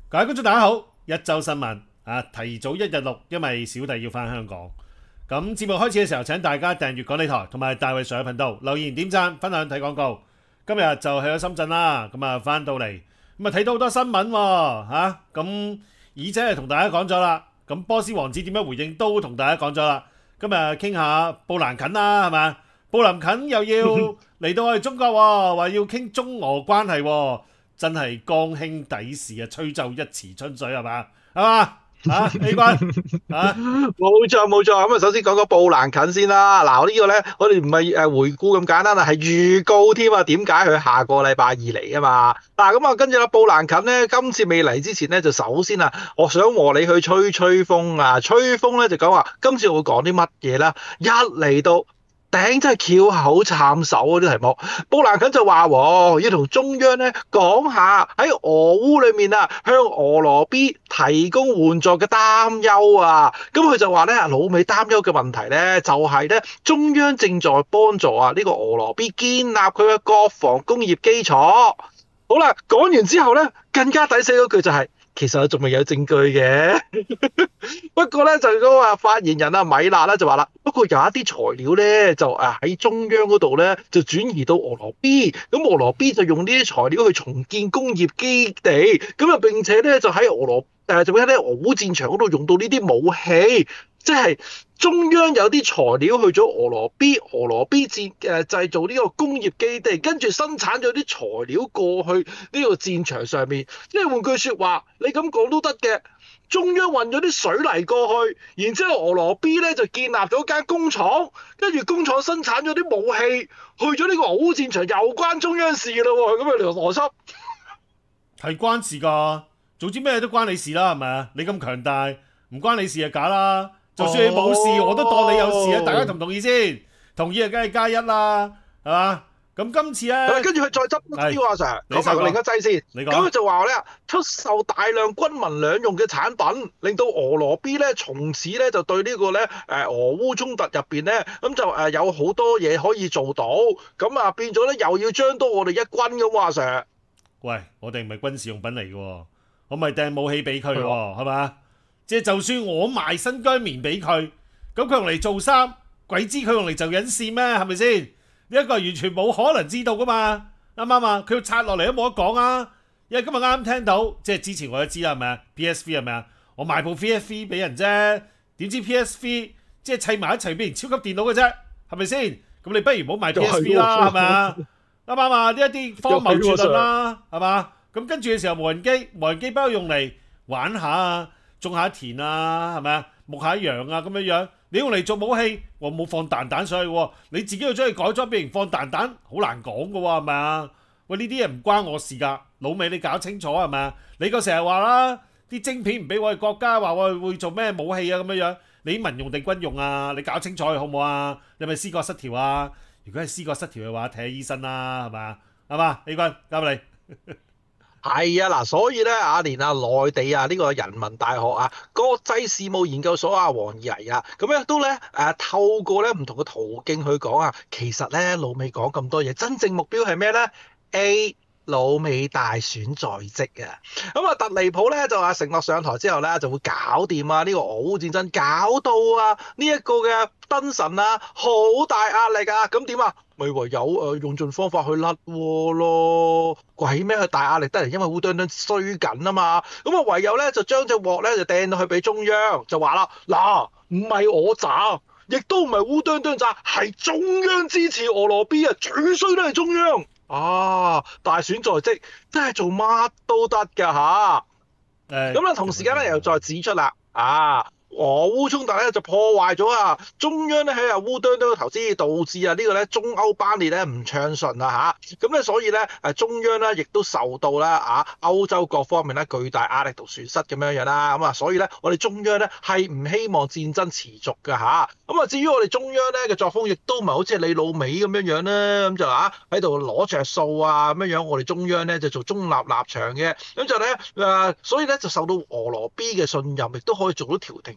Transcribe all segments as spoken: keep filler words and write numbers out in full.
各位觀眾大家好，一週新聞啊，提早一日錄，因為小弟要返香港。咁節目開始嘅時候，請大家訂閱港理台同埋大衛上嘅頻道，留言點讚、分享睇廣告。今日就去咗深圳啦，咁啊返到嚟，咁啊睇到好多新聞喎嚇。咁耳仔係同大家講咗啦，咁波斯王子點樣回應都同大家講咗啦。今日傾下布蘭肯啦，係咪？布林肯又要嚟到我哋中國喎，話要傾中俄關係喎。真係江兄抵事啊！吹奏一池春水係嘛？係嘛？啊 A 君啊， 冇錯冇錯。咁啊，首先講個布蘭肯先啦。嗱，呢個咧，我哋唔係誒回顧咁簡單啦，係預告添啊。點解佢下個禮拜二嚟啊嘛？嗱，咁啊，跟住啦，布蘭肯咧，今次未嚟之前咧，就首先啊，我想和你去吹吹風啊。吹風咧就講話，今次我會講啲乜嘢啦？一嚟到。頂真係翹口插手嗰啲題目，布蘭肯就話要同中央咧講下喺俄烏裏面啊，向俄羅 B 提供援助嘅擔憂啊。咁佢就話咧，老美擔憂嘅問題咧，就係咧中央正在幫助啊呢個俄羅 B 建立佢嘅國防工業基礎。好啦，講完之後咧，更加抵死嗰句就係、是。其實我仲未有證據嘅，不過咧就嗰個發言人啊米勒咧就話啦，不過有一啲材料咧就誒喺中央嗰度咧就轉移到俄羅 B，咁俄羅 B 就用呢啲材料去重建工業基地，咁啊並且咧就喺俄羅誒就會喺咧俄烏戰場嗰度用到呢啲武器。即係中央有啲材料去咗俄羅 B， 俄羅 B 戰誒製造呢個工業基地，跟住生產咗啲材料過去呢個戰場上面。即係換句説話，你咁講都得嘅。中央運咗啲水泥過去，然之後俄羅 B 咧就建立咗間工廠，跟住工廠生產咗啲武器，去咗呢個俄烏戰場，又關中央事咯喎，咁嘅邏輯係關事㗎。總之咩都關你事啦，係咪啊？你咁強大，唔關你事就假啦。就算你冇事，我都當你有事啊！大家同唔同意先？同意啊，梗係加一啦，係嘛？咁今次咧， 跟住佢再執啲阿 Sir，講埋個另一劑先。 你講。 咁佢就話咧，出售大量軍民兩用嘅產品，令到俄羅 B 咧從此咧就對呢個咧誒俄烏衝突入邊咧，咁就誒有好多嘢可以做到。咁啊變咗咧又要將多我哋一軍咁阿 Sir。 喂，我哋唔係軍事用品嚟嘅喎，我咪掟武器俾佢喎，係嘛？即係就算我賣新疆棉俾佢，咁佢用嚟做衫，鬼知佢用嚟就引線咩？係咪先？呢一個完全冇可能知道噶嘛，啱唔啱啊？佢要拆落嚟都冇得講啊！因為今日啱啱聽到，即係之前我都知啦，係咪啊 ？P S V 係咪啊？我賣部 P S V 俾人啫，點知 P S V 即係砌埋一齊變成超級電腦嘅啫，係咪先？咁你不如唔好賣 P S V 啦，係咪啊？啱唔啱啊？呢一啲荒謬絕論啦，係嘛？咁跟住嘅時候，無人機，無人機不過用嚟玩下啊！種下田啊，係咪啊？牧下羊啊，咁樣樣。你用嚟做武器，我冇放彈彈上去喎。你自己要將佢改裝變成放彈彈，好難講噶喎，係咪啊？喂，呢啲嘢唔關我事㗎，老味你搞清楚係咪啊？你個成日話啦，啲晶片唔俾我哋國家，話我哋會做咩武器啊咁樣樣。你民用定軍用啊？你搞清楚好唔好啊？你係咪思覺失調啊？如果係思覺失調嘅話，睇下醫生啦，係咪啊？係嘛，A 君交俾你。 係啊，嗱，所以咧啊，連啊內地啊呢個人民大學啊國際事務研究所啊王怡啊，咁樣都咧誒透過咧唔同嘅途徑去講啊，其實咧老美講咁多嘢，真正目標係咩咧 ？A 老美大選在即啊，咁啊特離普咧就話承諾上台之後咧就會搞掂啊呢個俄烏戰爭，搞到啊呢一個嘅燈神啊好大壓力啊，咁點啊？咪唯有誒用盡方法去甩鍋咯，鬼咩？佢大壓力得嚟，因為烏啄啄衰緊啊嘛，咁啊唯有咧就將隻鑊咧就掟到去俾中央，就話啦嗱，唔係我渣，亦都唔係烏啄啄渣，係中央支持俄羅 B 啊，最衰都係中央啊！大選在即，真係做乜都得㗎吓。咁啦，同時間咧又再指出啦，啊！俄烏衝突咧就破壞咗啊中央咧喺啊烏啄啄嘅投資，導致啊呢個咧中歐班列咧唔暢順啊嚇，咁咧所以咧誒中央咧亦都受到啦啊歐洲各方面咧巨大壓力同損失咁樣樣啦，咁啊所以咧我哋中央咧係唔希望戰爭持續㗎嚇，咁啊至於我哋中央咧嘅作風亦都唔係好似你老味咁樣樣啦，咁就啊喺度攞着數啊咁樣樣，我哋中央咧就做中立立場嘅，咁就咧誒所以咧就受到俄羅 B 嘅信任，亦都可以做到調停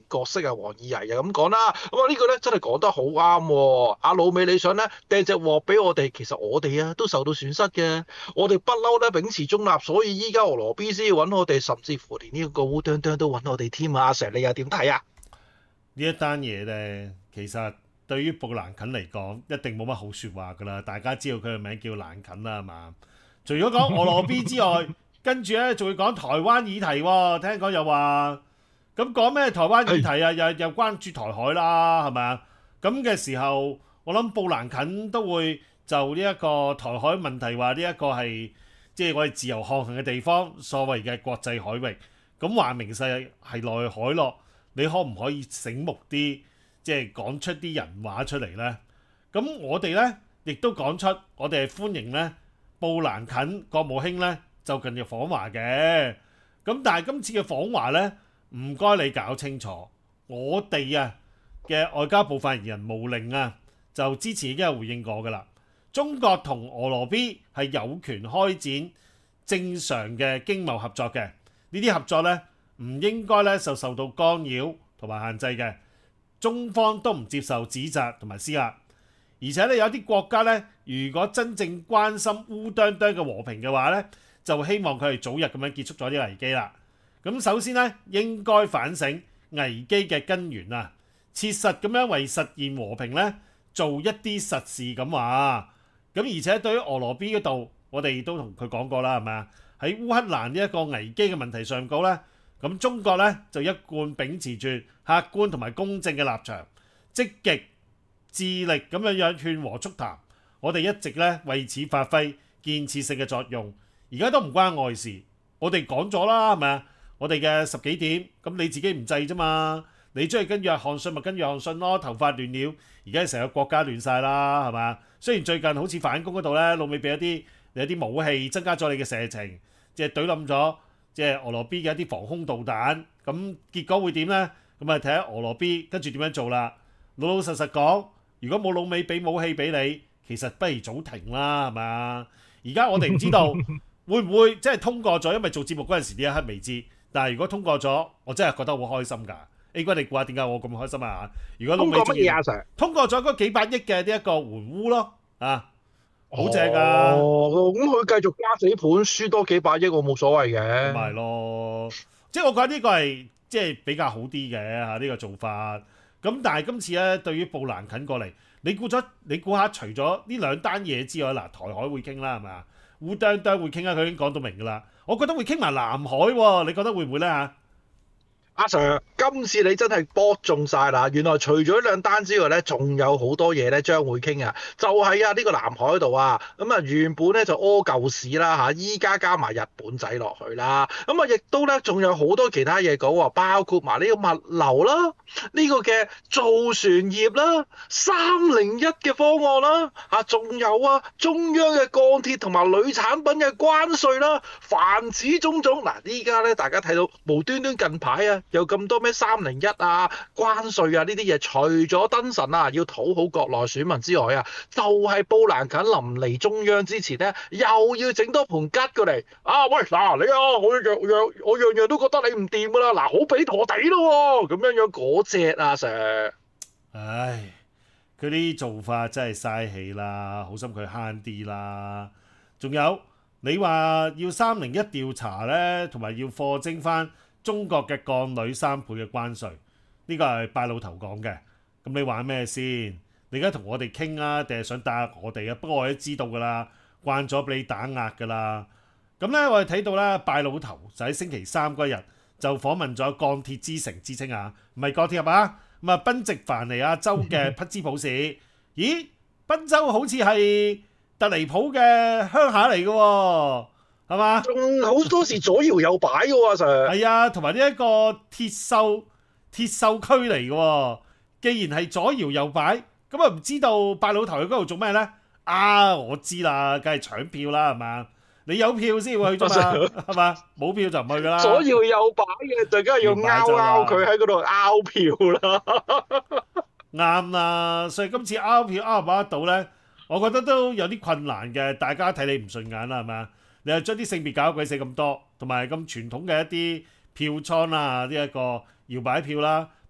角色啊，黃義毅又咁講啦。咁啊呢個咧真係講得好啱喎。阿老美你想咧掟隻鑊俾我哋，其實我哋啊都受到損失嘅。我哋不嬲咧秉持中立，所以依家俄羅 B 先要揾我哋，甚至乎連呢個烏啄啄都揾我哋添啊！阿 Sir 你又點睇啊？ 呢一單嘢咧，其實對於布蘭肯嚟講，一定冇乜好説話噶啦。大家知道佢嘅名叫蘭肯啦，係嘛？除咗講俄羅 B 之外，跟住咧仲會講台灣議題喎。聽講又話咁講咩台灣議題啊，又又關注台海啦，係咪啊？咁嘅時候，我諗布蘭肯都會就呢一個台海問題話呢一個係即係我哋自由航行嘅地方，所謂嘅國際海域。咁話明勢係內海咯，你可唔可以醒目啲，即係講出啲人話出嚟呢？咁我哋呢，亦都講出，我哋係歡迎呢布蘭肯國務卿呢就近日訪華嘅。咁但係今次嘅訪華呢，唔該你搞清楚，我哋啊嘅外交部發言人毛寧啊，就之前已經有回應過噶啦。中國同俄羅 B 係有權開展正常嘅經貿合作嘅，呢啲合作呢，唔應該咧就受到干擾同埋限制嘅。中方都唔接受指責同埋施壓，而且咧有啲國家呢，如果真正關心烏啄啄嘅和平嘅話呢，就希望佢哋早日咁樣結束咗啲危機啦。咁首先呢，應該反省危機嘅根源啊，切實咁樣為實現和平呢做一啲實事咁話。咁而且對於俄羅 B 嗰度，我哋都同佢講過啦，係咪啊？喺烏克蘭呢一個危機嘅問題上高呢，咁中國呢就一貫秉持住客觀同埋公正嘅立場，積極致力咁樣樣勸和促談。我哋一直呢為此發揮建設性嘅作用。而家都唔關外事，我哋講咗啦，係咪啊？我哋嘅十幾點，咁你自己唔制啫嘛？你中意跟約翰遜咪跟約翰遜咯，頭髮亂了，而家成個國家亂晒啦，係嘛？雖然最近好似反攻嗰度咧，老美俾一啲有啲武器增加咗你嘅射程，即係懟冧咗即係俄羅 B 嘅一啲防空導彈，咁結果會點呢？咁啊睇下俄羅 B 跟住點樣做啦。老老實實講，如果冇老美俾武器俾你，其實不如早停啦，係嘛？而家我哋唔知道會唔會即係通過咗，因為做節目嗰陣時呢一刻未知。但係如果通過咗，我真係覺得好開心㗎。A 君你估下點解我咁開心啊？如果老美通過乜嘢啊 Sir？ 通過咗嗰幾百億嘅呢一個援烏咯，啊，好正㗎！ 哦，咁佢繼續加死盤，輸多幾百億我冇所謂嘅。 咁咪咯，即係我覺得呢個係即係比較好啲嘅嚇呢個做法。咁但係今次咧，對於布蘭肯過嚟，你估咗你估下，除咗呢兩單嘢之外，嗱台海會傾啦，係咪啊？烏啄啄會傾啦，佢已經講到明㗎啦。我覺得會傾埋南海喎，你覺得會唔會咧嚇？ 阿 Sir，今次你真係搏中晒啦！原來除咗兩單之外咧，仲有好多嘢咧將會傾啊！就係啊呢個南海度啊，咁啊原本咧就屙舊屎啦嚇，依家加埋日本仔落去啦，咁啊亦都咧仲有好多其他嘢講喎，包括埋呢個物流啦，呢個嘅造船業啦，三零一嘅方案啦，啊仲有啊中央嘅鋼鐵同埋鋁產品嘅關稅啦，凡此種種嗱，依家咧大家睇到無端端近排啊〜有咁多咩三零一啊、關稅啊呢啲嘢，除咗登神啊要討好國內選民之外啊，就係、是、布蘭肯臨嚟中央之前咧，又要整多盤吉過嚟啊！喂嗱，你啊，我樣樣我樣樣都覺得你唔掂噶啦，嗱，好俾陀地咯喎，咁樣樣嗰隻啊 Sir。 唉，佢啲做法真係嘥氣啦，好心佢慳啲啦。仲有你話要三零一調查咧，同埋要課徵翻中國嘅鋼鋁三倍嘅關稅，呢個係拜老頭講嘅。咁你玩咩先？你而家同我哋傾啊，定係想打壓我哋啊？不過我都知道㗎啦，慣咗俾你打壓㗎啦。咁咧，我哋睇到咧，拜老頭就喺星期三嗰日就訪問咗鋼鐵之城之稱啊，唔係鋼鐵俠啊，咁啊賓夕凡尼亞州嘅匹茲堡市。咦，賓州好似係特離譜嘅鄉下嚟嘅喎。係嘛？ 仲好多時左搖右擺嘅喎，Sir。 係啊，同埋呢一個鐵鏽鐵鏽區嚟嘅喎。既然係左搖右擺，咁啊唔知道拜老頭去嗰度做咩咧？啊，我知啦，梗係搶票啦，係嘛？你有票先會去啫嘛，係嘛？冇票就唔去噶啦。 左搖右擺嘅，就梗係要拗拗佢喺嗰度拗票啦。 啱啦，所以今次拗票拗唔拗得到咧，我覺得都有啲困難嘅。大家睇你唔順眼啦，係嘛？你又將啲性別搞鬼死咁多，同埋咁傳統嘅一啲票倉啊，呢一個搖擺票啦，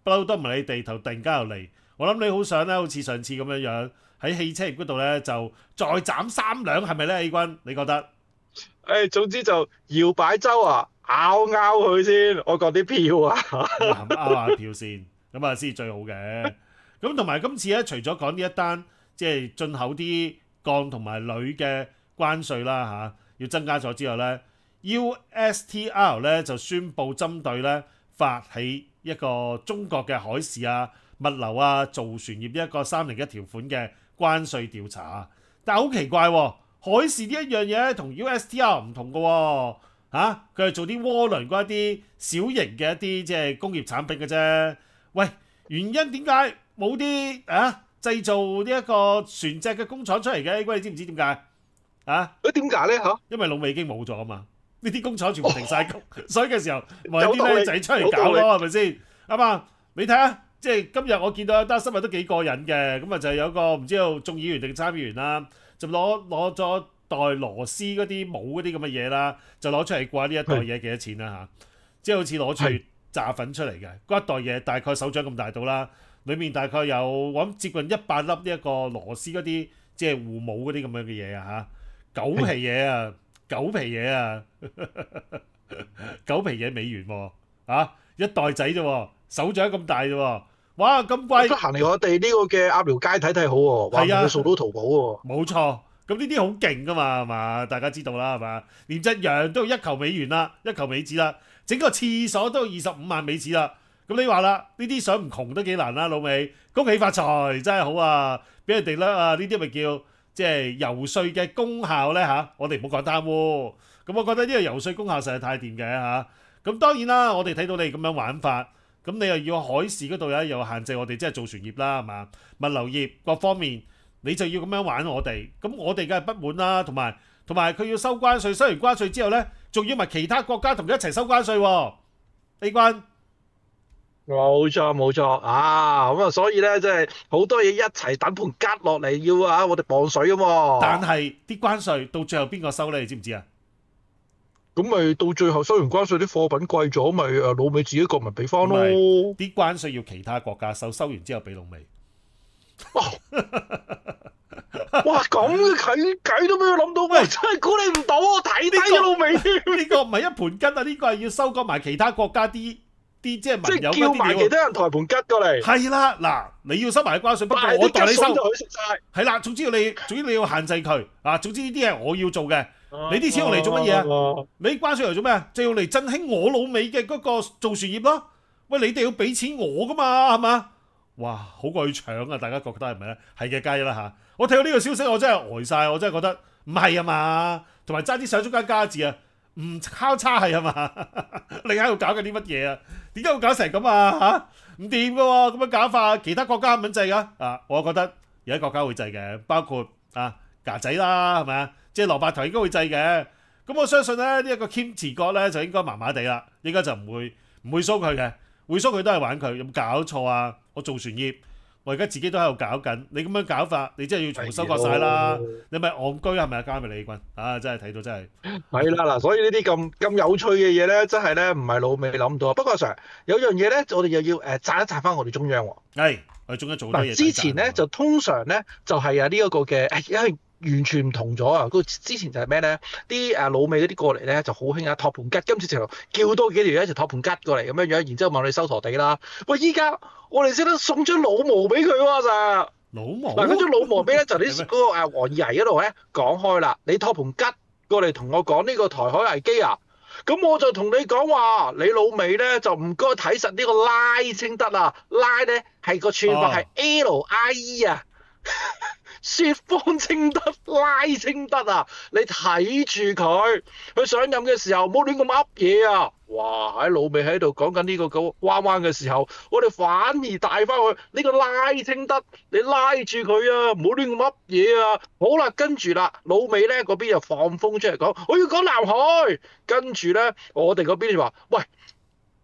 不嬲都唔係你地頭，突然間又嚟。我諗你好想咧，好似上次咁樣樣喺汽車業嗰度咧，就再斬三兩，係咪咧？A 君，你覺得？ 誒，總之就搖擺州啊，拗拗佢先，我講啲票啊。 咁啊，拗下票先，咁啊先至最好嘅。咁同埋今次咧，除咗講呢一單即係進口啲鋼同埋鋁嘅關稅啦嚇，要增加咗之後咧 ，U S T R 咧就宣布針對咧發起一個中國嘅海事啊、物流啊、造船業一個三零一條款嘅關稅調查。但係好奇怪喎，海事呢一樣嘢同 U S T R 唔同嘅喎嚇，佢係做啲渦輪嗰一啲小型嘅一啲即係工業產品嘅啫。喂，原因點解冇啲啊製造呢一個船隻嘅工廠出嚟嘅？你知唔知點解啊？ 誒點解咧嚇？ 因為老美已經冇咗啊嘛，呢啲工廠全部停晒工，所以嘅時候咪有啲僆仔出嚟搞咯，係咪先？啱嘛？你睇下，即係今日我見到有單新聞都幾過癮嘅，咁啊就係有個唔知道眾議員定參議員啦，就攞攞咗袋螺絲嗰啲帽嗰啲咁嘅嘢啦，就攞出嚟掛呢一袋嘢幾多錢啦嚇？即係好似攞住炸粉出嚟嘅，嗰一袋嘢大概手掌咁大到啦，裡面大概有我諗接近一百粒呢一個螺絲嗰啲即係護帽嗰啲咁樣嘅嘢啊嚇，狗皮嘢啊，狗皮嘢啊，狗皮嘢美元喎啊，一袋仔啫喎，手掌咁大啫喎，哇咁貴！ 得閒嚟我哋呢個嘅鴨寮街睇睇好喎，話唔定掃到淘寶喎。 冇錯，咁呢啲好勁噶嘛，係嘛？大家知道啦，係嘛？連隻羊都要一球美元啦，一球美紙啦，整個廁所都要二十五萬美紙啦。咁你話啦，呢啲想唔窮都幾難啦，老味，恭喜發財真係好啊！俾人哋咧啊，呢啲咪叫即係遊說嘅功效咧嚇？我哋唔好講貪污。咁我覺得呢個遊說功效實在太掂嘅嚇。咁當然啦，我哋睇到你咁樣玩法，咁你又要海事嗰度咧又限制我哋即係造船業啦，係嘛？物流業各方面你就要咁樣玩我哋，咁我哋梗係不滿啦，同埋同埋佢要收關稅，收完關稅之後咧，仲要埋其他國家同佢一齊收關稅喎。A 君。 冇錯冇錯啊！咁啊，所以咧，即係好多嘢一齊等盤吉落嚟，要啊我哋磅水咁喎。 但係啲關稅到最後邊個收咧？你知唔知啊？ 咁咪到最後收完關稅，啲貨品貴咗，咪誒老美自己國民俾翻咯。 啲關稅要其他國家收，收完之後俾老美。 哇！咁嘅計計都俾佢諗到，喂！真係估你唔到啊！睇低咗老美添。 呢個唔係一盤吉啊！呢個係要收割埋其他國家啲。啲即係盟友嗰啲叫埋其他人抬盤吉過嚟。 係啦，嗱，你要收埋關稅，不過我代你收。係啦，總之你，總之你要限制佢啊！總之呢啲係我要做嘅。你啲錢用嚟做乜嘢啊？你關稅嚟做咩啊？就用嚟振興我老美嘅嗰個造船業咯。喂，你哋要俾錢我噶嘛，係嘛？哇，好過去搶啊！大家覺得係咪咧？係嘅，加一啦嚇。我睇到呢個消息，我真係呆晒，我真係覺得唔係啊嘛。同埋爭啲上中間加字啊！唔交叉係啊嘛？你喺度搞緊啲乜嘢啊？點解會搞成咁啊？嚇唔掂噶喎！咁樣搞法，其他國家唔肯制噶啊！我覺得有啲國家會制嘅，包括啊架仔啦，係咪啊？即係蘿蔔頭應該會制嘅。咁我相信咧，呢、這、一個 Kim 治國咧就應該麻麻地啦，應該就唔會唔會騷佢嘅，會騷佢都係玩佢。有冇搞錯啊？我做船業。我而家自己都喺度搞緊，你咁樣搞法，你真係要全部收割晒啦！你咪戇居係咪啊？加咪李君啊！真係睇到真係係啦嗱，所以呢啲咁咁有趣嘅嘢咧，真係咧唔係老味諗到。不過 Sir 有樣嘢咧，我哋又要誒讚一讚翻我哋中央喎。 係我哋中央做好多嘢。 之前咧就通常咧就係啊呢一個嘅誒，因為完全唔同咗啊！嗰之前就係咩咧？啲誒老味嗰啲過嚟咧就好興啊，托盤吉。今次就叫多幾條一齊托盤吉過嚟咁樣樣，然之後問你收陀地啦。喂，依家我哋識得送張老毛俾佢喎，就老毛嗱嗰張老毛俾咧就啲嗰個誒黃義毅嗰度咧講開啦。你托盤吉過嚟同我講呢個台海危機啊，咁我就同你講話，你老味咧就唔該睇實呢個拉清德啊，拉咧係個串法係 L I E 啊。説方清德拉清德啊！你睇住佢，佢上任嘅時候冇亂咁噏嘢啊！哇！喺老味喺度講緊呢個咁彎彎嘅時候，我哋反而帶翻去呢個拉清德，你拉住佢啊！唔好亂咁噏嘢啊！好啦，跟住啦，老味咧嗰邊又放風出嚟講，我要講南海。跟住咧，我哋嗰邊就話：喂，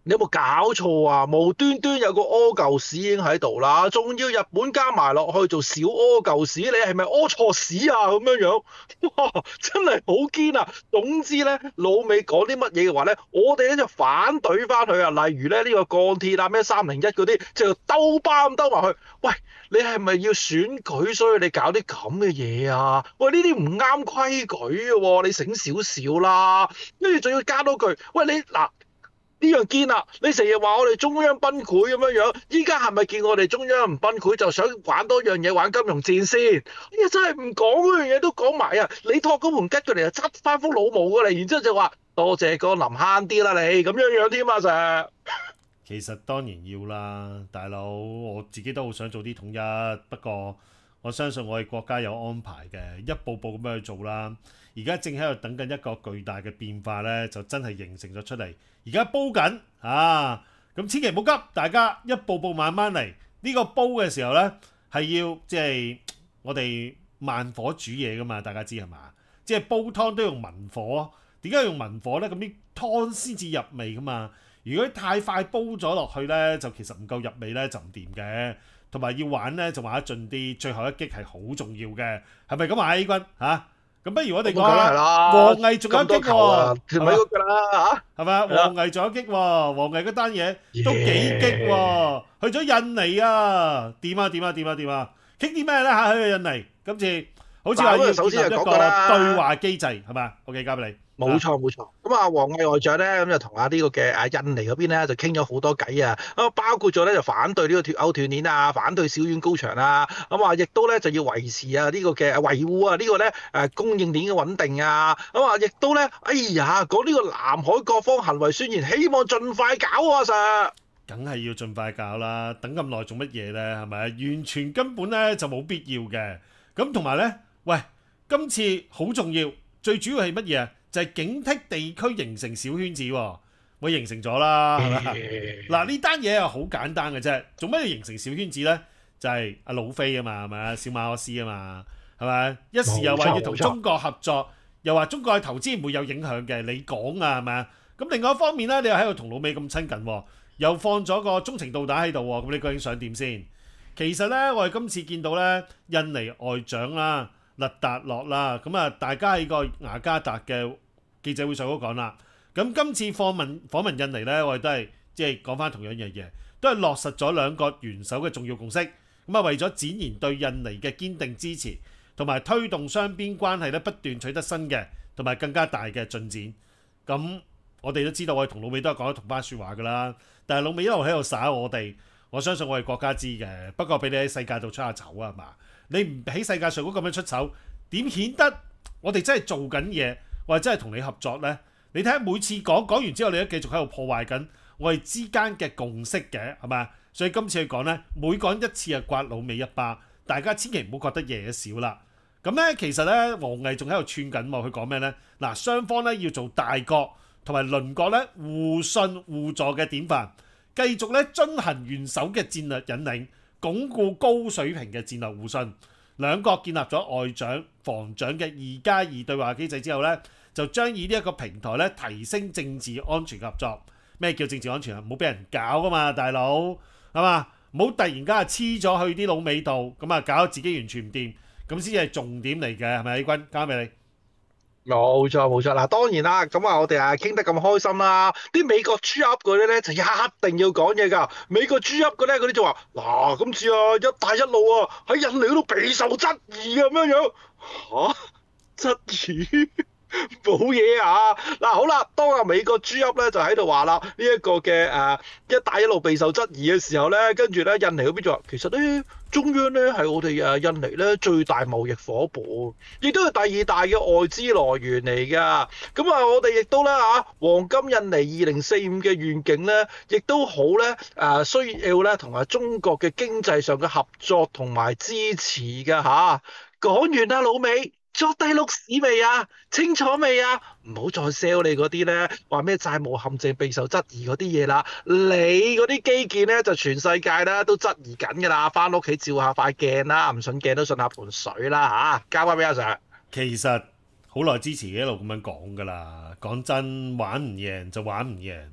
你有冇搞錯啊？無端端有個屙舊屎已經喺度啦，仲要日本加埋落去做小屙舊屎，你係咪屙錯屎啊？咁樣樣，哇，真係好堅啊！總之咧，老美講啲乜嘢嘅話咧，我哋咧就反對翻佢啊。例如咧呢個鋼鐵啊，咩三零一嗰啲，就兜包咁兜埋去。喂，你係咪要選舉，所以你搞啲咁嘅嘢啊？喂，呢啲唔啱規矩嘅喎，你醒少少啦。跟住仲要加多句，喂你嗱。呢樣堅啦！你成日話我哋中央崩潰咁樣樣，依家係咪見我哋中央唔崩潰就想玩多樣嘢玩金融戰先？呢個真係唔講嗰樣嘢都講埋啊！你托嗰盤吉佢嚟就執翻幅老毛過嚟，然之後就話多謝個林慳啲啦你咁樣樣添啊成。 其實當然要啦，大佬，我自己都好想做啲統一，不過我相信我哋國家有安排嘅，一步步咁樣去做啦。而家正喺度等緊一個巨大嘅變化呢，就真係形成咗出嚟。而家煲緊啊，咁千祈唔好急，大家一步步慢慢嚟。呢個煲嘅時候呢，係要即係我哋慢火煮嘢噶嘛，大家知係嘛？即係煲湯都用文火，點解用文火呢？咁啲湯先至入味噶嘛。如果太快煲咗落去呢，就其實唔夠入味呢，就唔掂嘅。同埋要玩呢，就玩得盡啲，最後一擊係好重要嘅，係咪咁啊？A 君嚇？咁不如我哋講下王毅仲有一擊喎， 係咪㗎啦嚇？ 係咪啊？王毅仲有一擊喎，王毅嗰單嘢都幾激喎，去咗印尼啊，點啊點啊點啊點啊，傾啲咩咧嚇？去印尼今次好似話要建立一個對話機制，係咪啊？OK，交俾你。 冇錯冇錯，咁啊，王毅外長咧咁就同啊呢個嘅啊印尼嗰邊咧就傾咗好多偈啊，咁包括咗咧就反對呢個脫歐斷鏈啊，反對小院高牆啊，咁啊亦都咧就要維持啊呢個嘅維護啊呢個咧誒供應鏈嘅穩定啊，咁啊亦都咧哎呀講呢個南海各方行為宣言，希望盡快搞啊，Sir。 梗係要盡快搞啦，等咁耐做乜嘢咧？係咪啊？完全根本咧就冇必要嘅。咁同埋咧，喂，今次好重要，最主要係乜嘢啊？就係警惕地區形成小圈子喎，會形成咗啦，係咪？嗱呢單嘢係好簡單嘅啫，做咩要形成小圈子咧？就係阿魯菲啊嘛，係咪啊？小馬可斯啊嘛，係咪？一時又話要同中國合作，又話中國嘅投資唔會有影響嘅，你講啊係咪啊？咁另外一方面咧，你又喺度同老美咁親近，又放咗個中程導彈喺度喎，咁你究竟想點先？其實咧，我哋今次見到咧，印尼外長啦。勒達洛啦，咁啊，大家喺個雅加達嘅記者會上都講啦。咁今次訪問訪問印尼咧，我哋都係即係講翻同樣樣嘢，都係落實咗兩個元首嘅重要共識。咁啊，為咗展現對印尼嘅堅定支持，同埋推動雙邊關係咧不斷取得新嘅同埋更加大嘅進展。咁我哋都知道，我哋同老美都係講咗同班説話噶啦。但係老美一路喺度耍我哋，我相信我哋國家知嘅。不過俾你喺世界度出下醜啊，係嘛？你唔喺世界上嗰咁樣出手，點顯得我哋真係做緊嘢，或者真係同你合作呢？你睇下每次講講完之後，你都繼續喺度破壞緊我哋之間嘅共識嘅，係咪？所以今次去講呢，每講一次就刮老美一巴，大家千祈唔好覺得嘢少啦。咁呢，其實呢，王毅仲喺度串緊喎，佢講咩呢？嗱，雙方呢要做大國同埋鄰國呢互信互助嘅典範，繼續呢遵行元首嘅戰略引領。鞏固高水平嘅戰略互信，兩國建立咗外長、防長嘅二加二對話機制之後呢，就將以呢一個平台咧提升政治安全合作。咩叫政治安全啊？唔好俾人搞噶嘛，大佬係嘛？唔好突然間啊黐咗去啲老美度，咁啊搞到自己完全唔掂，咁先至係重點嚟嘅，係咪？A君交俾你。 冇錯冇錯，嗱當然啦，咁啊我哋啊傾得咁開心啦，啲美國豬噏嗰啲咧就一定要講嘢㗎。美國豬噏嗰啲嗰啲就話嗱，今次啊一帶一路啊喺印尼嗰度備受質疑咁樣樣嚇質疑。冇嘢啊！嗱好啦，當啊美國豬噏咧就喺度話啦，呢一個嘅誒一帶一路備受質疑嘅時候咧，跟住咧印尼嗰邊就話其實咧中央咧係我哋誒印尼咧最大貿易夥伴，亦都係第二大嘅外資來源嚟㗎。咁啊，我哋亦都咧嚇黃金印尼二零四五嘅願景咧，亦都好咧誒需要咧同埋中國嘅經濟上嘅合作同埋支持㗎嚇。講完啦，老美。作低碌屎未啊？清楚未啊？唔好再 sell 你嗰啲咧，話咩債務陷阱備受質疑嗰啲嘢啦。你嗰啲基建咧就全世界咧都質疑緊㗎啦。翻屋企照下塊鏡啦，唔信鏡都信下盆水啦嚇。交翻俾阿 Sir。 其實好耐之前一路咁樣講㗎啦。講真，玩唔贏就玩唔贏，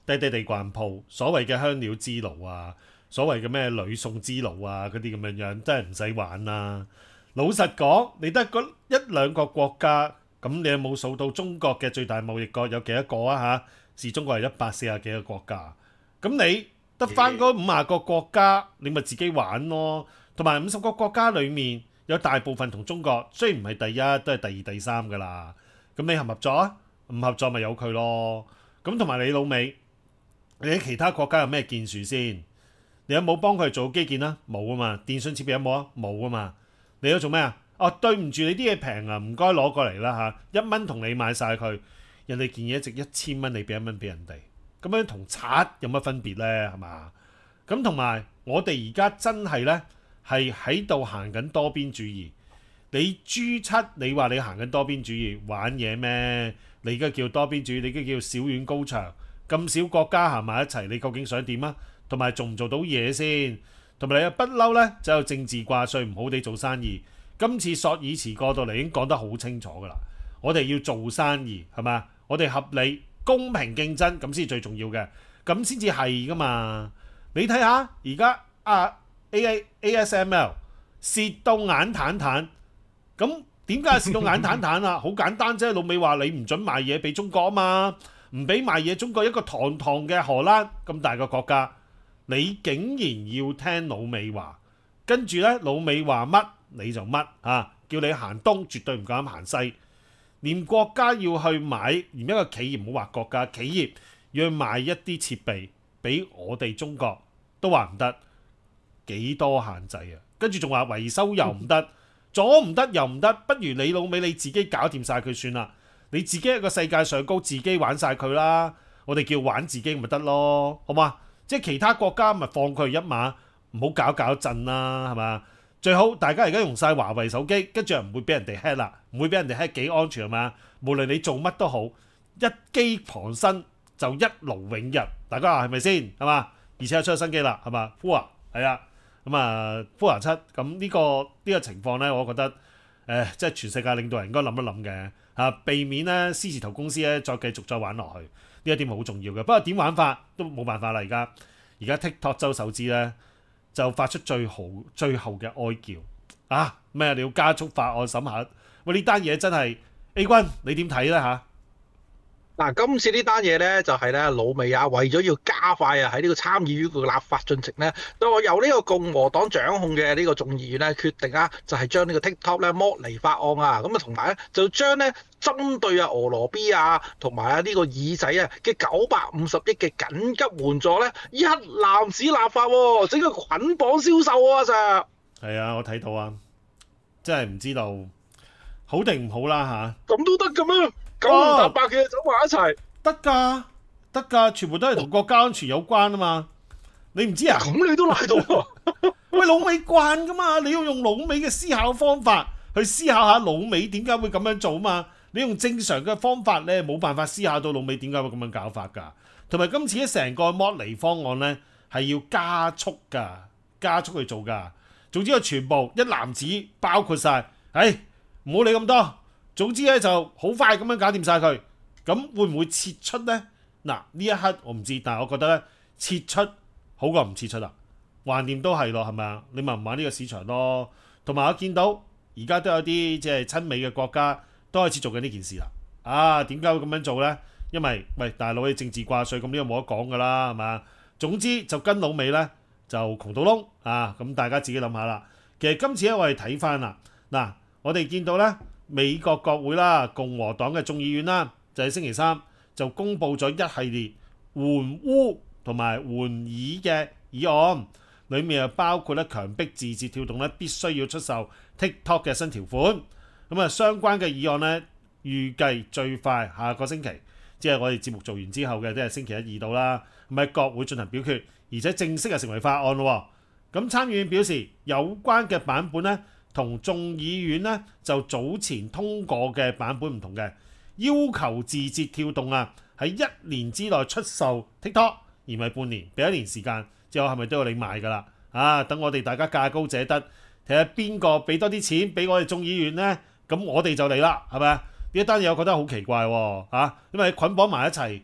低低地慣鋪，所謂嘅香料之爐啊，所謂嘅咩呂宋之爐啊，嗰啲咁樣樣真係唔使玩啦。老實講，你得嗰一兩個國家，咁你有冇數到中國嘅最大貿易國有幾多個啊？嚇，是中國係一百四十幾個國家，咁你得翻嗰五十個國家，你咪自己玩咯。同埋五十個國家裡面有大部分同中國雖然唔係第一，都係第二、第三噶啦。咁你合唔合作啊？唔合作咪由佢咯。咁同埋你老味，你喺其他國家有咩建樹先？你有冇幫佢做基建啊？冇啊嘛。電信設備有冇啊？冇啊嘛。你要做咩啊？哦，對唔住，你啲嘢平啊，唔該攞過嚟啦嚇，一蚊同你買晒佢。人哋件嘢值一千蚊，你俾一蚊俾人哋，咁樣同賊有乜分別呢？係嘛？咁同埋我哋而家真係呢，係喺度行緊多邊主義。你 G 七，你話你行緊多邊主義玩嘢咩？你而家叫多邊主義，你而家叫小院高牆，咁少國家行埋一齊，你究竟想點啊？同埋做唔做到嘢先？同埋你又不嬲呢，就有政治掛帥，唔好地做生意。今次索爾茨過到嚟已經講得好清楚㗎啦，我哋要做生意係嘛？我哋合理公平競爭咁先最重要嘅，咁先至係㗎嘛。你睇下而家啊 A A A S M L 蝕到眼坦坦，咁點解蝕到眼坦坦啊？好簡單啫，老美話你唔準賣嘢俾中國啊嘛，唔俾賣嘢中國，一個堂堂嘅荷蘭咁大個國家，你竟然要聽老美話，跟住呢，老美話乜你就乜啊，叫你行東絕對唔夠膽行西。連國家要去買，連一個企業唔好話國家，企業要去買一啲設備俾我哋中國都話唔得，幾多限制啊！跟住仲話維修又唔得，左唔得右唔得，不如你老味你自己搞掂晒佢算啦，你自己一個世界上高自己玩晒佢啦，我哋叫玩自己咪得咯，好嘛？即係其他國家咪放佢一馬，唔好搞搞震啦，係嘛？最好大家而家用晒華為手機，跟住又唔會俾人哋 hack 啦，唔會俾人哋 hack 幾安全係嘛？無論你做乜都好，一機傍身就一勞永逸，大家話係咪先？係嘛？而且又出咗新機啦，係嘛？Pua 係啊，咁啊 Pua 七，咁呢個呢個情況咧，我覺得誒，即係全世界領導人應該諗一諗嘅嚇，避免咧獅子頭公司咧再繼續再玩落去，呢一點好重要嘅。不過點玩法都冇辦法啦，而家而家 TikTok 周手指咧。就發出最好最後嘅哀叫啊！咩？你要加速法案審核？喂，呢單嘢真係 A 君，你點睇咧嚇？ 嗱，今次呢單嘢咧就係咧老美啊，為咗要加快啊喺呢個參議院個立法進程咧，就由呢個共和黨掌控嘅呢個眾議院咧決定啊，就係將呢個 TikTok 咧剝離法案啊，咁啊同埋咧就將咧針對啊俄羅 B 啊同埋啊呢個耳仔啊嘅九百五十億嘅緊急援助咧一攬子立法喎，整個捆綁銷售啊，Sir。 係啊，我睇到啊，真係唔知道好定唔好啦嚇。咁都得嘅咩？九唔搭八嘅走埋一齊， 得㗎，得㗎，全部都係同國家安全有關啊嘛！你唔知啊？ 咁你都賴到喎！ 喂，老美慣㗎嘛，你要用老美嘅思考方法去思考下老美點解會咁樣做嘛？你用正常嘅方法咧，冇辦法思考到老美點解會咁樣搞法㗎。同埋今次咧成個剝離方案咧係要加速㗎，加速去做㗎。總之佢全部一籃子包括晒，唉，唔好理咁多。總之咧就好快咁樣搞掂晒佢，咁會唔會撤出呢？嗱，呢一刻我唔知，但係我覺得咧撤出好過唔撤出啦，橫掂都係咯，係咪啊？你咪唔玩呢個市場咯。同埋我見到而家都有啲即係親美嘅國家都開始做緊呢件事啦。啊，點解會咁樣做呢？因為喂大佬你政治掛帥，咁呢個冇得講噶啦，係嘛？總之就跟老美呢，就窮到窿啊！咁大家自己諗下啦。其實今次咧我哋睇翻啦，嗱我哋見到呢。美國國會啦，共和黨嘅眾議院啦，就喺星期三就公布咗一系列援烏同埋援以嘅議案，裡面又包括咧強迫字節跳動咧必須要出售 TikTok 嘅新條款。咁啊，相關嘅議案咧預計最快下個星期，即係我哋節目做完之後嘅，即係星期一二到啦，咁喺國會進行表決，而且正式係成為法案咯。咁參議院表示有關嘅版本咧，同眾議院咧就早前通過嘅版本唔同嘅，要求字節跳動啊喺一年之內出售 TikTok， 而唔係半年，俾一年時間，之後係咪都要你賣㗎啦？啊，等我哋大家價高者得，睇下邊個俾多啲錢俾我哋眾議院呢？咁我哋就嚟啦，係咪啊？呢一單嘢我覺得好奇怪喎，啊，因為捆綁埋一齊，咁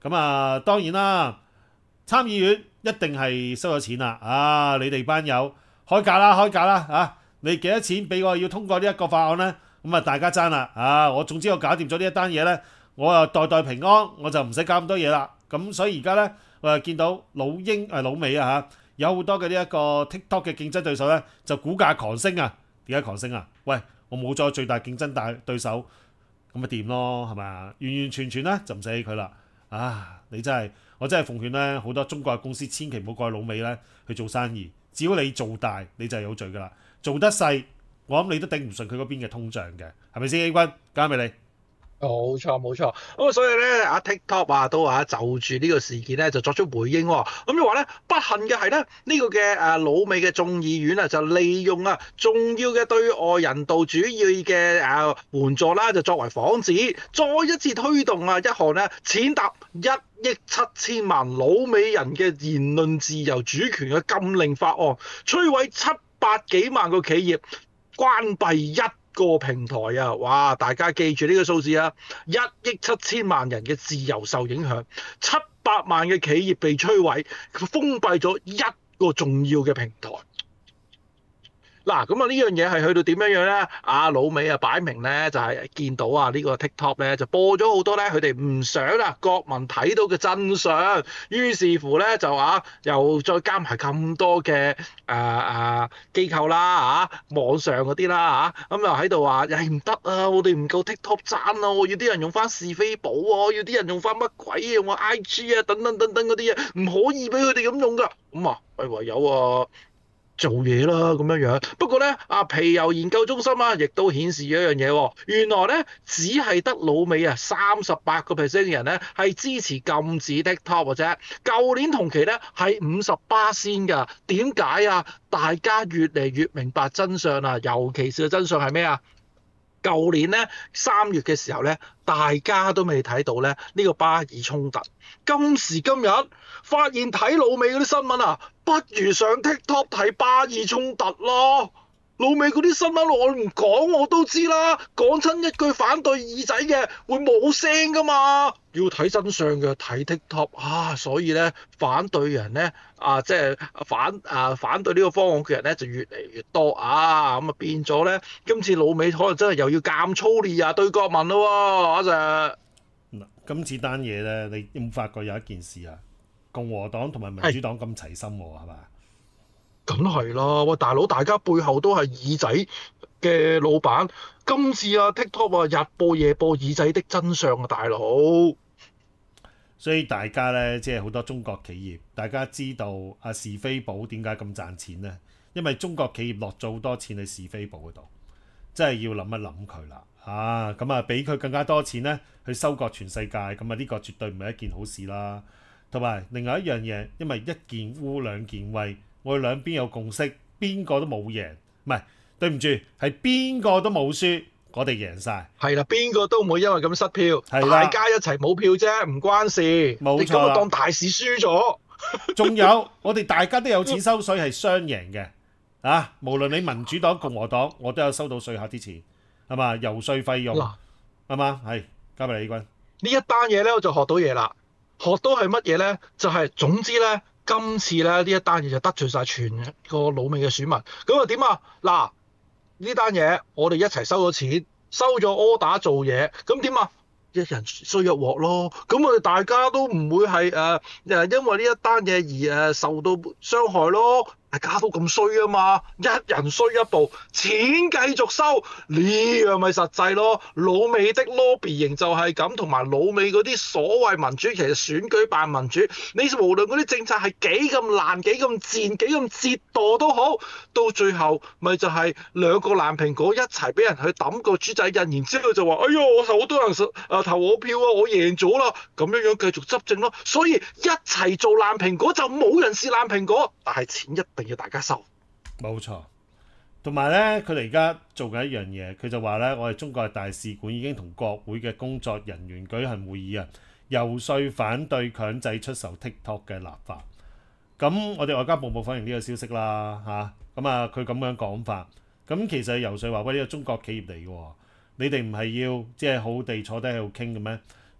咁啊，當然啦，參議院一定係收咗錢啦。啊，你哋班友開價啦，開價啦啊！你幾多錢俾我要通過呢一個法案呢？咁啊，大家爭啦啊！我總之我搞掂咗呢一單嘢呢，我又代代平安，我就唔使搞咁多嘢啦。咁所以而家呢，我又見到老英誒老美啊嚇，有好多嘅呢一個 TikTok 嘅競爭對手呢，就股價狂升啊！點解狂升啊？喂，我冇咗最大競爭大對手，咁咪掂咯，係咪啊？完完全全呢，就唔使理佢啦。啊！你真係我真係奉勸咧，好多中國嘅公司千祈唔好過去老美咧去做生意。只要你做大，你就係有罪噶啦。做得細，我諗你都頂唔順佢嗰邊嘅通脹嘅，係咪先？A 君交俾你。 冇錯冇錯，咁啊所以咧，阿 TikTok 啊都話就住呢個事件咧就作出回應喎。咁就話咧，不幸嘅係咧，呢個嘅誒老美嘅眾議院啊，就利用啊重要嘅對外人道主義嘅誒援助啦，就作為幌子，再一次推動啊一項咧踐踏一億七千萬老美人嘅言論自由主權嘅禁令法案，摧毀七百幾萬個企業，關閉一個平台啊！哇！大家記住呢個數字啊，一億七千萬人嘅自由受影響，七百萬嘅企業被摧毀，封閉咗一個重要嘅平台。嗱，咁啊呢樣嘢係去到點樣樣咧？啊老美啊擺明咧就係見到啊呢個 TikTok 咧就播咗好多咧佢哋唔想啊國民睇到嘅真相，於是乎咧就啊又再加埋咁多嘅誒誒機構啦嚇，網上嗰啲啦嚇，咁又喺度話誒唔得啊，我哋唔夠 TikTok 讚啊，我要啲人用翻是非寶啊，要啲人用翻乜鬼啊，用我 I G 啊等等等等嗰啲嘢，唔可以俾佢哋咁用噶，咁啊喂唯有啊做嘢啦咁樣樣，不過咧啊皮尤研究中心啊，亦都顯示咗一樣嘢喎，原來咧只係得老美啊三十八個 percent 嘅人咧係支持禁止 TikTok 嘅啫，舊年同期咧係五十八先㗎，點解啊？大家越嚟越明白真相啦，尤其是個真相係咩啊？舊年咧三月嘅時候咧，大家都未睇到咧呢個巴以衝突。今時今日發現睇老美嗰啲新聞啊，不如上 TikTok 睇巴以衝突咯。老美嗰啲新聞我唔講我都知啦，講親一句反對耳仔嘅會冇聲噶嘛。要睇真相嘅睇 TikTok 啊，所以咧反對人咧啊，即係反啊反對呢個方案嘅人咧就越嚟越多啊，咁啊變咗咧，今次老美可能真係又要鑑粗劣啊對國民咯喎，阿 Sir。 嗱，今次單嘢咧，你有冇發覺有一件事啊？共和黨同埋民主黨咁齊心喎，係嘛？ 梗係啦，喂大佬，大家背後都係耳仔嘅老闆。今次啊 TikTok 啊日播夜播耳仔的真相啊，大佬。 所以大家咧，即係好多中國企業，大家知道啊是非寶點解咁賺錢呢？因為中國企業落咗好多錢喺是非寶嗰度，真係要諗一諗佢啦。啊，咁啊，俾佢更加多錢咧，去收割全世界，咁啊呢個絕對唔係一件好事啦。同埋另外一樣嘢，因為一件烏兩件穢，我哋兩邊有共識，邊個都冇贏，唔係對唔住，係邊個都冇輸，我哋贏晒。 係啦，邊個都唔會因為咁失票， 係大家一齊冇票啫，唔關事。 冇錯啦， 你今日當大市輸咗。 仲有我哋大家都有錢收稅，係雙贏嘅啊！無論你民主黨、共和黨，我都有收到稅客啲錢，係嘛？遊說費用係嘛？係交俾你，君。 呢一單嘢咧，我就學到嘢啦。學到係乜嘢咧？就係、是、總之咧，今次咧呢一單嘢就得罪晒全個老美嘅選民。咁啊點啊？嗱，呢單嘢我哋一齊收咗錢，收咗 order 做嘢，咁點啊？一人衰一鑊咯。咁我哋大家都唔會係誒誒因為呢一單嘢而誒受到傷害咯。大家都咁衰啊嘛，一人衰一步，錢繼續收，呢樣咪實際咯。老美的 lobby 型就係咁，同埋老美嗰啲所謂民主，其實選舉扮民主，你無論嗰啲政策係幾咁爛、幾咁賤、幾咁折墮都好，到最後咪就係兩個爛蘋果一齊俾人去抌個豬仔印，然之後就話：哎呀，我好多人誒投我票啊，我贏咗啦，咁樣樣繼續執政咯。所以一齊做爛蘋果就冇人是爛蘋果，但係錢一定要大家收。 冇錯，同埋咧，佢哋而家做緊一樣嘢，佢就話咧，我哋中國嘅大使館已經同國會嘅工作人員舉行會議啊，遊說反對強制出售 TikTok 嘅立法。咁我哋外交部冇反映呢個消息啦，嚇咁啊，佢咁樣講法，咁其實遊說話喂，呢個中國企業嚟嘅喎，你哋唔係要即係好地坐低喺度傾嘅咩？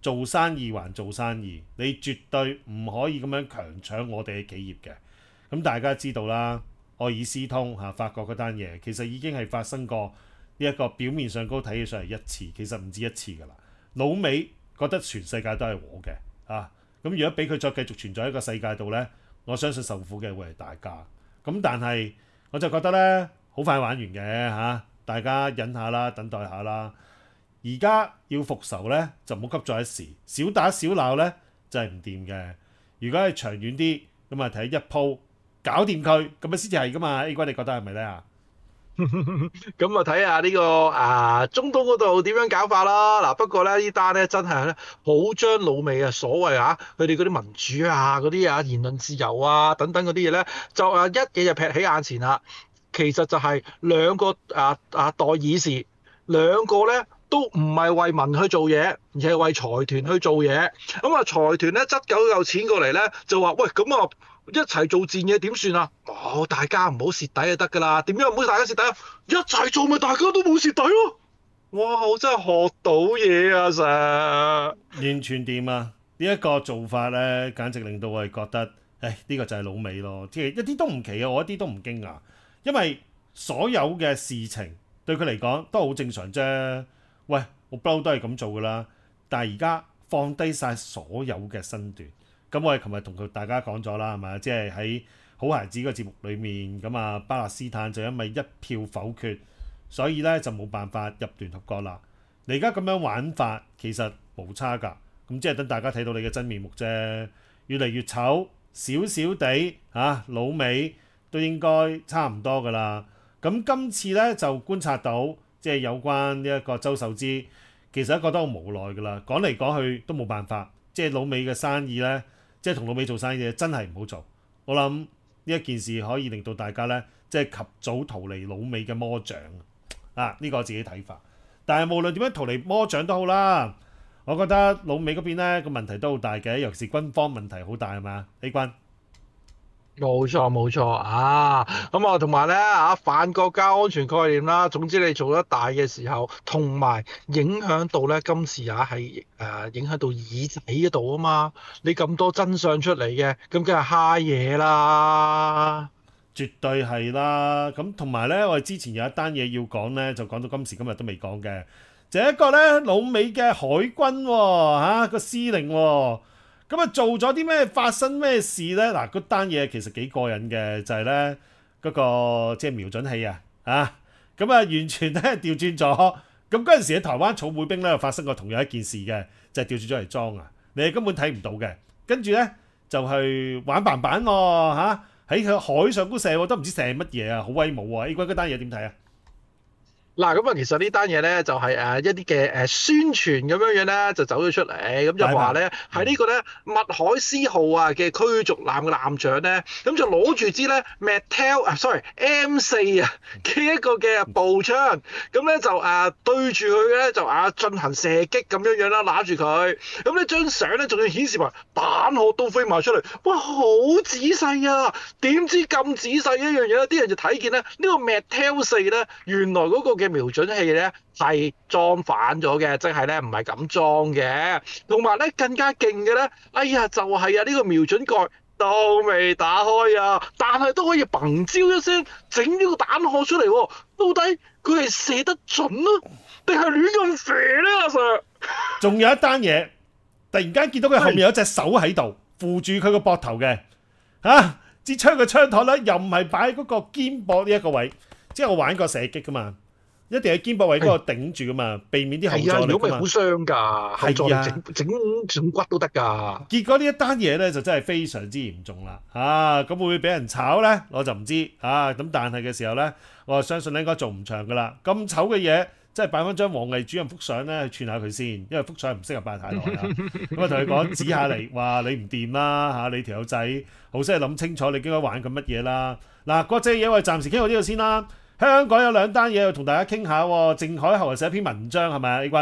做生意還做生意，你絕對唔可以咁樣強搶我哋嘅企業嘅。咁大家知道啦，愛爾斯通嚇法國嗰單嘢，其實已經係發生過呢一個表面上高睇起上嚟一次，其實唔止一次㗎啦。老美覺得全世界都係我嘅啊，咁如果俾佢再繼續存在喺個世界度呢，我相信受苦嘅會係大家。咁但係我就覺得呢，好快玩完嘅嚇、啊，大家忍下啦，等待下啦。而家要復仇呢，就唔好急在一時，小打小鬧呢，就係唔掂嘅。如果係長遠啲，咁啊睇一鋪搞掂佢，咁樣先至係噶嘛。A 君你覺得係咪呢？啊？ 咁啊睇下呢個啊中東嗰度點樣搞法啦。嗱，不過咧呢單咧真係咧好將老美啊所謂啊佢哋嗰啲民主啊嗰啲啊言論自由啊等等嗰啲嘢咧，就啊一嘢就劈喺眼前啦。其實就係兩個啊啊代議士，兩個咧都唔係為民去做嘢，而係為財團去做嘢。咁啊財團咧執夠嚿錢過嚟咧，就話喂咁啊一齊做賤嘢點算啊？哦，大家唔好蝕底就得㗎啦。點樣唔好大家蝕底啊？一齊做咪大家都冇蝕底咯。哇！我真係學到嘢啊，Sir！ 完全掂啊！呢一個做法咧，簡直令到我哋覺得，誒呢個就係老美咯，即係一啲都唔奇啊，我一啲都唔驚訝，因為所有嘅事情對佢嚟講都好正常啫。喂，我不嬲都係咁做㗎啦，但係而家放低晒所有嘅身段。咁我哋琴日同佢大家講咗啦，係咪？即係喺好孩子個節目裏面，咁啊巴勒斯坦就因為一票否決，所以咧就冇辦法入聯合國啦。你而家咁樣玩法其實無差㗎，咁即係等大家睇到你嘅真面目啫。越嚟越醜，少少地嚇老美都應該差唔多㗎啦。咁今次咧就觀察到，即係有關呢一個周受資，其實覺得好無奈㗎啦。講嚟講去都冇辦法，即係老美嘅生意咧。即係同老美做生意真係唔好做。我諗呢一件事可以令到大家呢，即係及早逃離老美嘅魔掌啊！呢個我自己睇法。但係無論點樣逃離魔掌都好啦，我覺得老美嗰邊呢個問題都好大嘅，尤其是軍方問題好大係嘛 ？A 君。 冇錯冇錯啊！咁啊，同埋咧啊，反國家安全概念啦。總之你做得大嘅時候，同埋影響到咧今次啊係誒影響到耳仔嗰度啊嘛。你咁多真相出嚟嘅，咁梗係蝦嘢啦。 絕對係啦。咁同埋咧，我哋之前有一單嘢要講咧，就講到今時今日都未講嘅，就係一個咧老美嘅海軍喎嚇個司令喎。咁啊做咗啲咩？發生咩事呢？嗱，嗰單嘢其實幾過癮嘅，就係呢嗰個即係瞄準器啊，啊，咁啊完全咧調轉咗。咁嗰陣時喺台灣草莓兵咧又發生過同樣一件事嘅，就係調轉咗嚟裝啊，你係根本睇唔到嘅。跟住呢，就去玩板板喎嚇，喺佢海上高射都唔知射乜嘢啊，好威武喎！A 君嗰單嘢點睇啊？ 嗱，咁啊，其實呢單嘢咧就係誒一啲嘅誒宣傳咁樣樣咧，就走咗出嚟，咁就話咧係呢個咧密海斯號啊嘅驅逐艦嘅艦長咧，咁就攞住支咧 Metal 啊，sorry M 四啊嘅一個嘅步槍，咁咧就誒對住佢咧就啊進行射擊咁樣樣啦，揦住佢，咁呢張相咧仲要顯示埋彈殼都飛埋出嚟，哇，好仔細啊！點知咁仔細一樣嘢咧，啲人就睇見咧呢個 Metal 四咧，原來嗰個嘅瞄準器咧係裝反咗嘅，即係咧唔係咁裝嘅。同埋咧更加勁嘅咧，哎呀就係啊呢個瞄準蓋都未打開啊，但係都可以嘭招一聲整呢個彈殼出嚟喎。到底佢係射得準啊，定係亂咁射咧？阿 Sir， 仲有一單嘢，突然間見到佢後面有隻手喺度扶住佢個膊頭嘅，嚇支槍嘅槍托咧又唔係擺喺嗰個肩膊呢一個位，即係我玩過射擊噶嘛。一定喺肩膊位嗰個頂住噶嘛，避免啲後座力噶嘛。係啊，如果咪好傷㗎，後座力整整整骨都得㗎。結果呢一單嘢咧就真係非常之嚴重啦。啊，咁會唔會俾人炒咧？我就唔知啊。咁但係嘅時候咧，我就相信咧應該做唔長㗎啦。咁醜嘅嘢，真係擺翻張王毅主任幅相咧去串下佢先，因為幅相唔適合擺太耐啦。咁啊同佢講指下嚟，話你唔掂啦嚇，你條友仔好識諗清楚，你應該玩緊乜嘢啦。嗱，國際嘢我哋暫時傾到呢度先啦。香港有兩單嘢要同大家傾下喎，鄭海豪寫篇文章係咪啊？A 君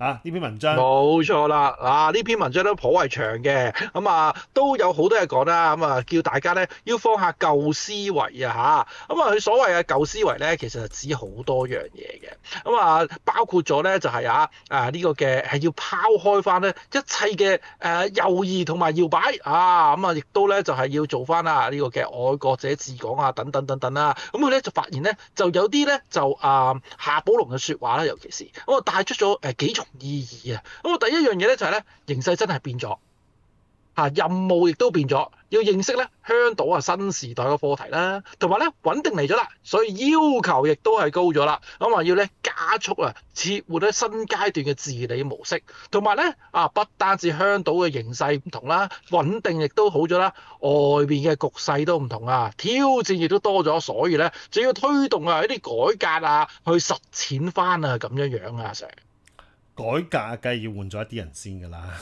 啊呢篇文章。 冇錯啦，啊呢篇文章都頗為長嘅，咁啊都有好多嘢講啦，咁啊叫大家咧要放下舊思維啊嚇，咁啊佢所謂嘅舊思維咧，其實係指好多樣嘢嘅，咁啊包括咗咧就係啊啊呢個嘅係要拋開翻咧一切嘅誒猶豫同埋搖擺啊，咁啊亦都咧就係要做翻啊呢個嘅愛國者治港啊等等等等啦，咁佢咧就發現咧就有啲咧就啊夏寶龍嘅説話啦，尤其是咁啊帶出咗誒幾重意義啊。咁啊，第一樣嘢咧就係咧，形勢真係變咗，嚇任務亦都變咗，要認識咧香島啊新時代嘅課題啦，同埋咧穩定嚟咗啦，所以要求亦都係高咗啦。咁啊要咧加速啊，切換咧新階段嘅治理模式，同埋咧啊不單止香島嘅形勢唔同啦，穩定亦都好咗啦，外邊嘅局勢都唔同啊，挑戰亦都多咗，所以咧就要推動啊一啲改革啊，去實踐翻啊咁樣樣啊，成。 改革梗係要換咗一啲人先㗎啦，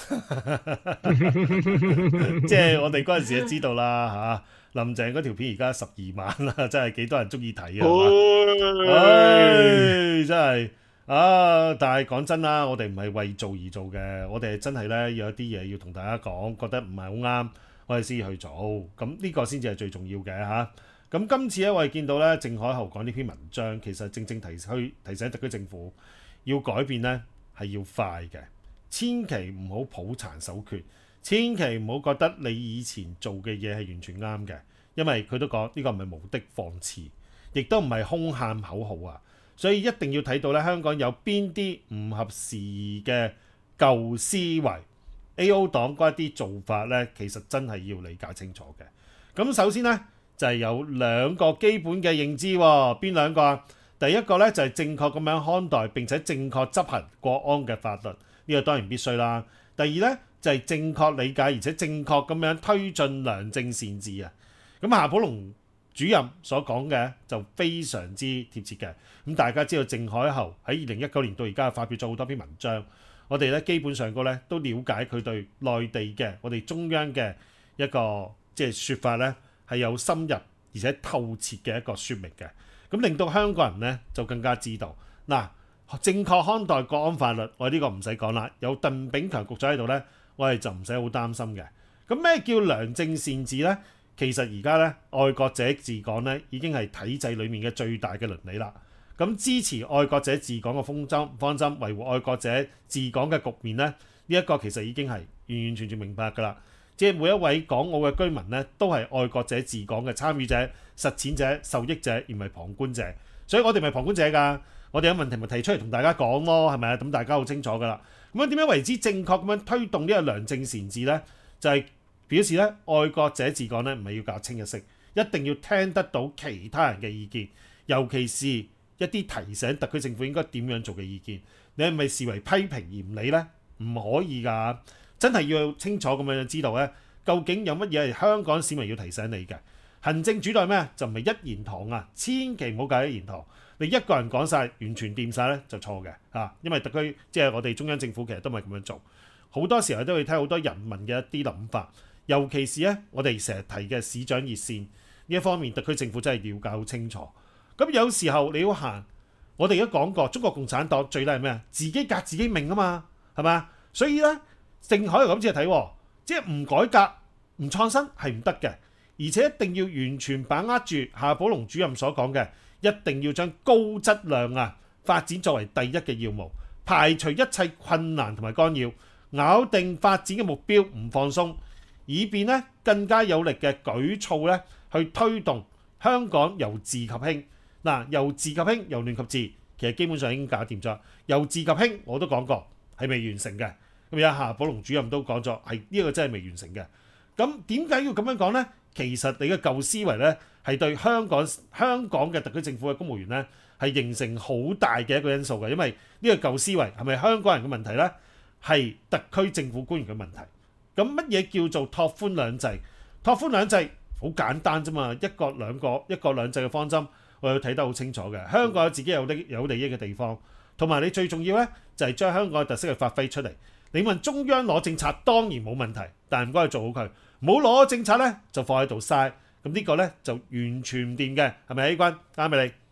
即係我哋嗰陣時就知道啦嚇，林鄭嗰條片而家十二萬啦，真係幾多人中意睇啊！唉，真係啊！但係講真啦，我哋唔係為做而做嘅，我哋真係咧有一啲嘢要同大家講，覺得唔係好啱，我哋先去做，咁呢個先至係最重要嘅嚇。咁今次咧，我哋見到咧，鄭海豪講呢篇文章，其實正正提去提醒特區政府要改變咧。係要快嘅，千祈唔好抱殘守缺，千祈唔好覺得你以前做嘅嘢係完全啱嘅，因為佢都講呢個唔係無的放矢，亦都唔係空喊口號啊，所以一定要睇到咧香港有邊啲唔合時宜嘅舊思維 ，A O 黨嗰一啲做法咧，其實真係要理解清楚嘅。咁首先咧就係、是、有兩個基本嘅認知喎，邊兩個啊？第一個咧就係正確咁樣看待並且正確執行國安嘅法律，呢、這個當然必須啦。第二咧就係正確理解而且正確咁樣推進良政善治啊。咁夏寶龍主任所講嘅就非常之貼切嘅。咁大家知道鄭海豪喺二零一九年到而家發表咗好多篇文章，我哋咧基本上個咧都了解佢對內地嘅我哋中央嘅一個即係説法咧係有深入而且透徹嘅一個説明嘅。咁令到香港人咧就更加知道嗱，正確看待國安法律，我哋呢個唔使講啦，有鄧炳強局長喺度咧，我哋就唔使好擔心嘅。咁咩叫良政善治咧？其實而家咧愛國者治港咧已經係體制裡面嘅最大嘅倫理啦。咁支持愛國者治港嘅方針方針，維護愛國者治港嘅局面咧，呢、這、一個其實已經係完完全全明白㗎啦。即係每一位港澳嘅居民咧，都係愛國者治港嘅參與者、實踐者、受益者，而唔係旁觀者。所以我哋咪旁觀者㗎。我哋有問題咪提出嚟同大家講咯，係咪啊？咁大家好清楚㗎啦。咁樣點樣為之正確咁樣推動呢個良政善治咧？就係、是、表示咧，愛國者治港咧唔係要搞清一色，一定要聽得到其他人嘅意見，尤其是一啲提醒特區政府應該點樣做嘅意見。你係咪視為批評而唔理咧？唔可以㗎。真係要清楚咁樣知道咧，究竟有乜嘢係香港市民要提醒你嘅？行政主導咩？就唔係一言堂啊！千祈唔好搞一言堂。你一個人講晒，完全掂晒咧就錯嘅嚇。因為特區即係我哋中央政府其實都唔係咁樣做。好多時候都會睇好多人民嘅一啲諗法，尤其是咧我哋成日提嘅市長熱線呢一方面，特區政府真係了解好清楚。咁有時候你要行，我哋而家講過，中國共產黨最叻係咩啊？自己革自己命啊嘛，係咪？所以咧。鄭海豪咁先係睇，即係唔改革、唔創新係唔得嘅，而且一定要完全把握住夏寶龍主任所講嘅，一定要將高質量啊發展作為第一嘅要務，排除一切困難同埋干擾，咬定發展嘅目標唔放鬆，以便咧更加有力嘅舉措咧去推動香港由治及興。嗱，由治及興，由亂及治，其實基本上已經搞掂咗。由治及興我都講過係未完成嘅。咁而家夏寶龍主任都講咗，係呢個真係未完成嘅。咁點解要咁樣講呢？其實你嘅舊思維呢，係對香港香港嘅特區政府嘅公務員呢，係形成好大嘅一個因素嘅。因為呢個舊思維係咪香港人嘅問題呢？係特區政府官員嘅問題。咁乜嘢叫做拓寬兩制？拓寬兩制好簡單啫嘛，一國兩個一國兩制嘅方針，我要睇得好清楚嘅。香港有自己有利有利益嘅地方，同埋你最重要呢，就係將香港嘅特色去發揮出嚟。你問中央攞政策當然冇問題，但係唔該做好佢，唔好攞政策咧就放喺度嘥，咁呢個咧就完全唔掂嘅，係咪啊？A 君啱咪你？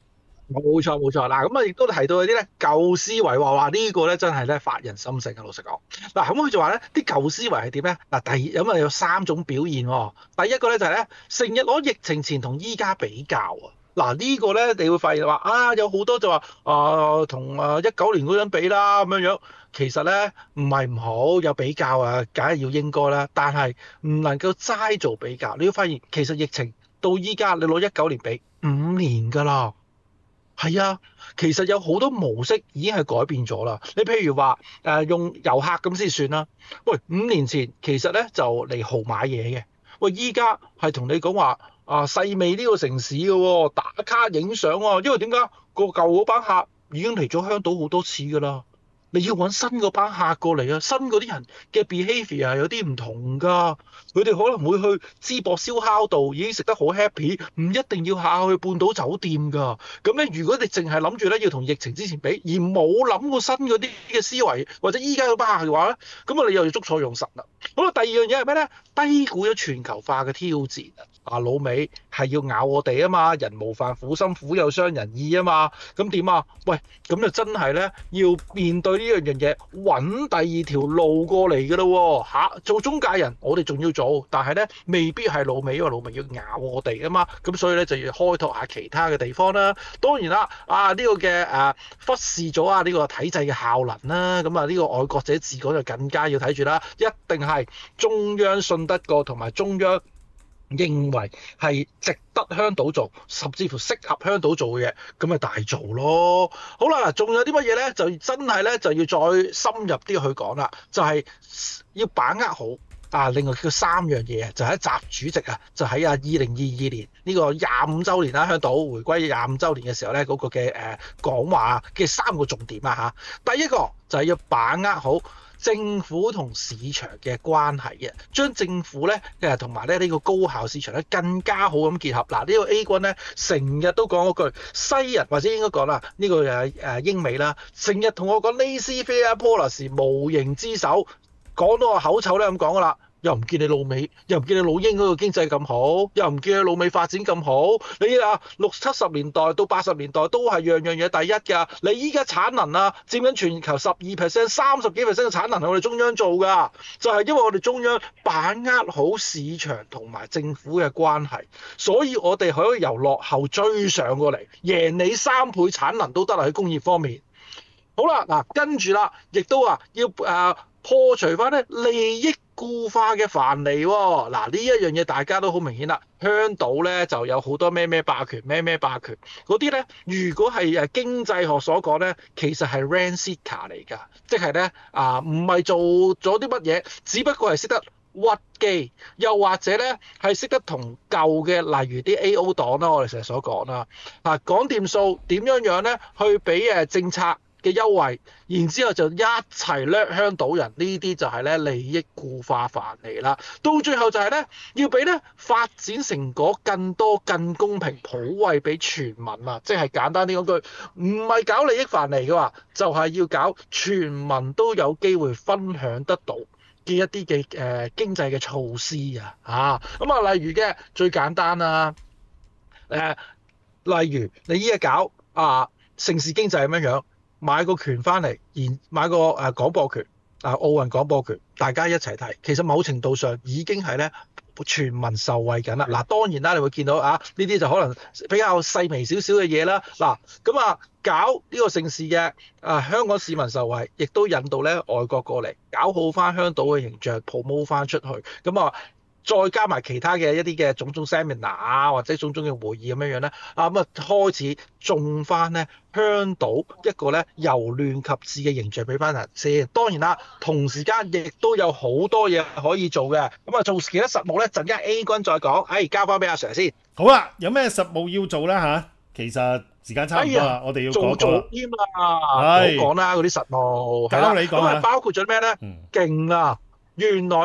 冇錯冇錯，嗱咁啊，亦都提到有啲咧舊思維話話呢個咧真係咧發人深省啊！老實講，嗱咁佢就話咧啲舊思維係點咧？嗱，第二咁啊有三種表現喎。第一個咧就係咧成日攞疫情前同依家比較啊！嗱呢個咧你會發現話啊有好多就話啊同啊一九年嗰陣比啦咁樣樣，其實咧唔係唔好有比較啊，梗係要應該啦，但係唔能夠齋做比較。你會發現其實疫情到依家你攞一九年比五年㗎啦。係啊，其實有好多模式已經係改變咗啦。你譬如話誒、呃、用遊客咁先算啦。喂，五年前其實咧就嚟豪買嘢嘅。喂，依家係同你講話啊細味呢個城市嘅喎、哦，打卡影相喎。因為點解個舊嗰班客已經嚟咗香島好多次㗎啦。你要揾新嗰班客過嚟啊，新嗰啲人嘅 behaviour 係有啲唔同㗎。佢哋可能會去淄博燒烤度已經食得好 happy，唔一定要下去半島酒店㗎。咁咧，如果你淨係諗住咧要同疫情之前比，而冇諗過新嗰啲嘅思維，或者依家嗰班客嘅話咧，咁啊你又要捉錯用神啦。好啦，第二樣嘢係咩咧？低估咗全球化嘅挑戰啊！啊老美係要咬我哋啊嘛，人無飯苦心苦有傷人意啊嘛，咁點啊？喂，咁就真係咧要面對呢樣樣嘢，揾第二條路過嚟㗎咯喎嚇！做中介人我哋仲要做，但係咧未必係老美，因為老美要咬我哋啊嘛，咁所以咧就要開拓下其他嘅地方啦。當然啦，啊呢、這個嘅誒、啊、忽視咗啊呢個體制嘅效能啦，咁啊呢個愛國者治港就更加要睇住啦，一定係中央信得過同埋中央認為係值得香島做，甚至乎適合香島做嘅嘢，咁咪大做咯。好啦，仲有啲乜嘢咧？就真係咧就要再深入啲去講啦，就係、是、要把握好啊。另外叫三樣嘢，就喺、是、習主席啊，就喺啊二零二二年呢、這個廿五週年啦，香島回歸廿五週年嘅時候咧，嗰、那個嘅誒、呃、講話嘅三個重點啊嚇。第一個就係要把握好政府同市場嘅關係嘅，將政府咧誒同埋咧呢個高校市場咧更加好咁結合。嗱、這個、呢個 A 君咧成日都講嗰句西人或者應該講啦，呢、這個誒誒英美啦，成日同我講 laissez-faire policy 無形之手，講到我口臭咧咁講噶啦。又唔見你老美，又唔見你老英嗰個經濟咁好，又唔見你老美發展咁好。你啊六七十年代到八十年代都係樣樣嘢第一㗎。你依家產能啊佔緊全球十二 percent、三十幾 percent 嘅產能係我哋中央做㗎，就係因為我哋中央把握好市場同埋政府嘅關係，所以我哋可以由落後追上過嚟，贏你三倍產能都得啦喺工業方面。好啦，嗱跟住啦，亦都話要誒、呃、破除翻咧利益固化嘅藩籬喎。嗱呢一樣嘢大家都好明顯啦，香島咧就有好多咩咩霸權咩咩霸權嗰啲咧，如果係誒經濟學所講咧，其實係 rent seeker 嚟㗎，即係咧啊唔係做咗啲乜嘢，只不過係識得屈機，又或者咧係識得同舊嘅，例如啲 A O 黨啦，我哋成日所講啦，啊講掂數點樣樣咧去俾誒政策嘅優惠，然之後就一齊掠香島人，呢啲就係咧利益固化藩籬啦。到最後就係咧要俾咧發展成果更多、更公平、普惠俾全民啊！即係簡單啲講句，唔係搞利益藩籬嘅話，就係、是、要搞全民都有機會分享得到嘅一啲嘅誒經濟嘅措施啊！嚇咁啊，例如嘅最簡單啦，誒、呃，例如你依家搞啊城市經濟咁樣樣。買個權翻嚟，然買個誒廣播權，啊奧運廣播權，大家一齊睇。其實某程度上已經係咧全民受惠緊啦。嗱，當然啦，你會見到啊，呢啲就可能比較細微少少嘅嘢啦。嗱，咁啊搞呢個盛事嘅啊香港市民受惠，亦都引導咧外國過嚟搞好翻香島嘅形象 promote 翻出去。咁啊〜再加埋其他嘅一啲嘅種種 seminar 啊，或者種種嘅會議咁樣樣咧，啊咁啊開始種翻咧香島一個咧由亂及治嘅形象俾翻人先。當然啦，同時間亦都有好多嘢可以做嘅。咁啊做其他實務咧，陣間 A 君再講。誒，交翻俾阿 Sir 先。 好啦，有咩實務要做咧嚇？其實時間差唔多啦，哎、我哋要講做做添啊，講講啦嗰啲實務。 交你講啊， 包括咗咩咧？勁啊！原來咧，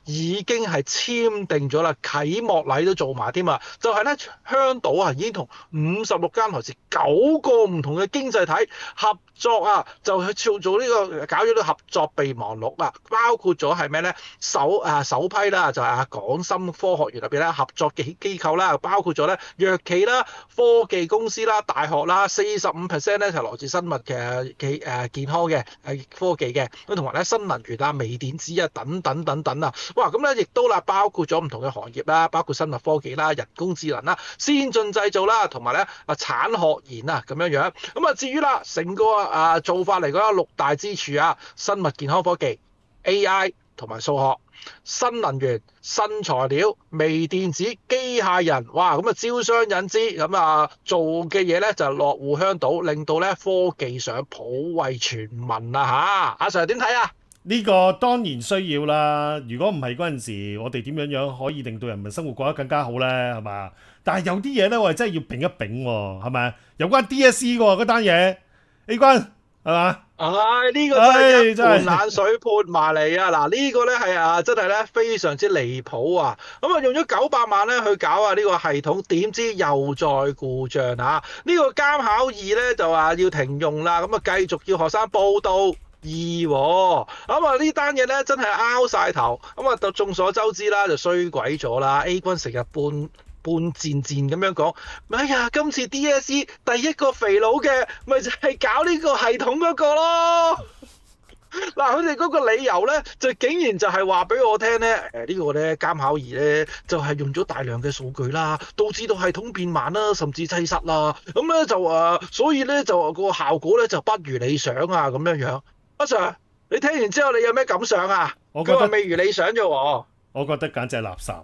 已經係簽訂咗啦，啟幕禮都做埋添啊！就係咧，香島啊已經同五十六間來自九個唔同嘅經濟體合作啊，就去做做呢、這個搞咗啲合作備忘錄啊，包括咗係咩咧？首啊首批啦，就係啊港深科學園入邊咧合作嘅機構啦，包括咗咧藥企啦、科技公司啦、大學啦，四十五 percent 咧就來自生物嘅嘅誒健康嘅誒科技嘅，咁同埋咧新能源啊、微電子啊等等等等啊，哇！咁咧亦都啦包括咗唔同嘅行業啦，包括生物科技啦、人工智能啦、先進製造啦，同埋咧啊產學研啊咁樣樣。咁啊至於啦成個啊做法嚟講，六大支柱啊，生物健康科技、A I 同埋數學、新能源、新材料、微電子、機械人，哇！咁啊招商引資，咁啊做嘅嘢咧就落戶香島，令到咧科技上普惠全民啊嚇！阿 Sir 點睇啊？ 呢個當然需要啦。如果唔係嗰陣時，我哋點樣樣可以令到人民生活過得更加好咧？係嘛？但係有啲嘢咧，我哋真係要丙一丙喎，係咪？有關 D S E 喎嗰單嘢 A 君係嘛？ 唉，呢、這個真係一盆冷水潑埋嚟啊！嗱，呢個咧係啊，真係咧非常之離譜啊！咁啊，用咗九百萬咧去搞啊呢個系統，點知又再故障啊！呢、這個監考二咧就話要停用啦，咁啊繼續要學生報到二喎，咁啊呢單嘢咧真係拗晒頭，咁啊就眾所周知啦，就衰鬼咗啦 ！A 君成日半半賤賤咁樣講，哎呀，今次 D S E 第一個肥佬嘅，咪就係搞呢個系統嗰個咯。嗱，佢哋嗰個理由咧，就竟然就係話俾我聽咧，誒、呃這個、呢個咧監考二咧就係、是、用咗大量嘅數據啦，導致到系統變慢啦，甚至擠塞啦。咁咧就啊，所以咧就個效果咧就不如理想啊，咁樣樣。阿 Sir，你聽完之後你有咩感想啊？ 我覺得佢話未如理想啫喎。 我覺得簡直係垃圾。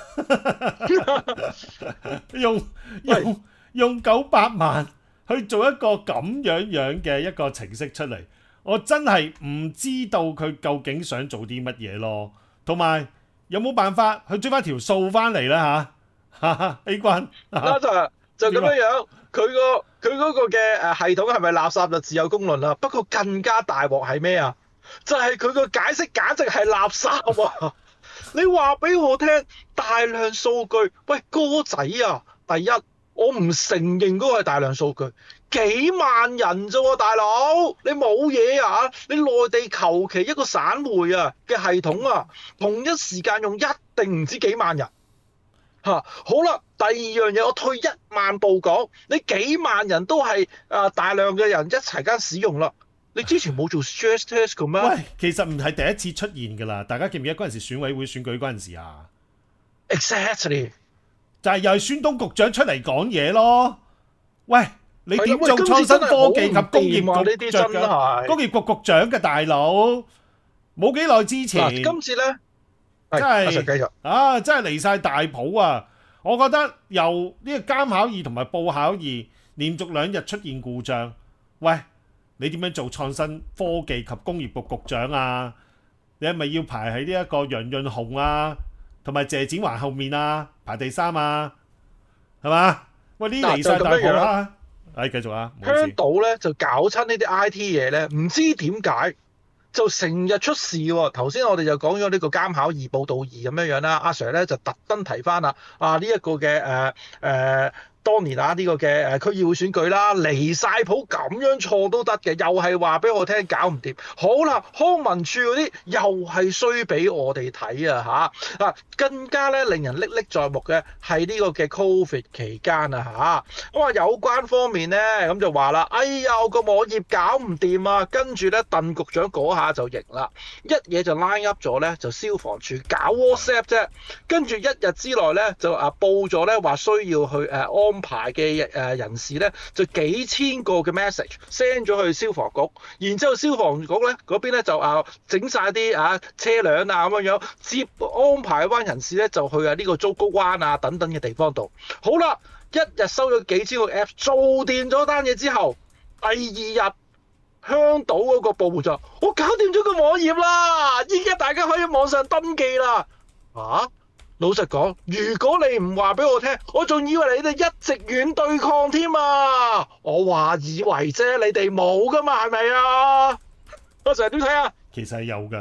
用用用九百萬去做一個咁樣樣嘅一個程式出嚟，我真係唔知道佢究竟想做啲乜嘢咯。同埋有冇辦法去追翻條數翻嚟咧嚇？A 君， 阿 Sir 就咁樣樣，佢個佢嗰個嘅誒系統係咪垃圾就自有公論啦。不過更加大鑊係咩啊？就係佢個解釋簡直係垃圾啊！你話俾我聽，大量數據，喂哥仔啊！第一，我唔承認嗰個係大量數據，幾萬人啫喎，大佬，你冇嘢啊？你內地求其一個省會啊嘅系統啊，同一時間用一定唔止幾萬人嚇、啊。好啦，第二樣嘢，我退一萬步講，你幾萬人都係啊大量嘅人一齊間使用啦。你之前冇做 stress test 嘅咩？ 喂，其實唔係第一次出現㗎啦，大家記唔記得嗰陣時選委會選舉嗰陣時啊 ？Exactly， 就係又係孫東局長出嚟講嘢咯。喂，你點做創新科技及工業局長嘅？工業局局長嘅大佬，冇幾耐之前， 今次咧真係啊，真係離晒大譜啊！我覺得由呢個監考二同埋報考二連續兩日出現故障，喂！你點樣做創新科技及工業局局長啊？你係咪要排喺呢一個楊潤雄啊，同埋謝展寰後面啊，排第三啊？係嘛？喂，呢離晒大譜啦！誒，繼續啊！ 香島咧就搞親呢啲 I T 嘢咧，唔知點解就成日出事喎。頭先我哋就講咗呢個監考二報道二咁樣樣啦，阿 Sir 咧就特登提翻啦，啊呢一個嘅誒誒。呃呃當年啊，呢個嘅誒區議會選舉啦，離晒譜咁樣錯都得嘅，又係話俾我聽搞唔掂。好啦，康文署嗰啲又係衰俾我哋睇啊嚇！啊，更加咧令人歷歷在目嘅係呢個嘅 Covid 期間啊嚇。咁啊有關方面咧咁就話啦，哎呀我個網頁搞唔掂啊，跟住咧鄧局長嗰下就型啦，一嘢就 line up 咗咧就消防處搞 WhatsApp 啫，跟住一日之內咧就啊報咗咧話需要去誒安安排嘅誒人士咧，就幾千個嘅 message send 咗去消防局，然之後消防局咧嗰邊咧就啊整晒啲啊車輛啊咁樣樣接安排一班人士咧就去啊呢個竹篙灣啊等等嘅地方度。好啦，一日收咗幾千個 app 做掂咗單嘢之後，第二日香島嗰個部就我搞掂咗個網頁啦，依家大家可以網上登記啦。啊？老實講，如果你唔話俾我聽，我仲以為你哋一直軟對抗添啊！我話以為啫，你哋冇噶嘛，係咪啊？阿 Sir 點睇啊？ 其實係有㗎，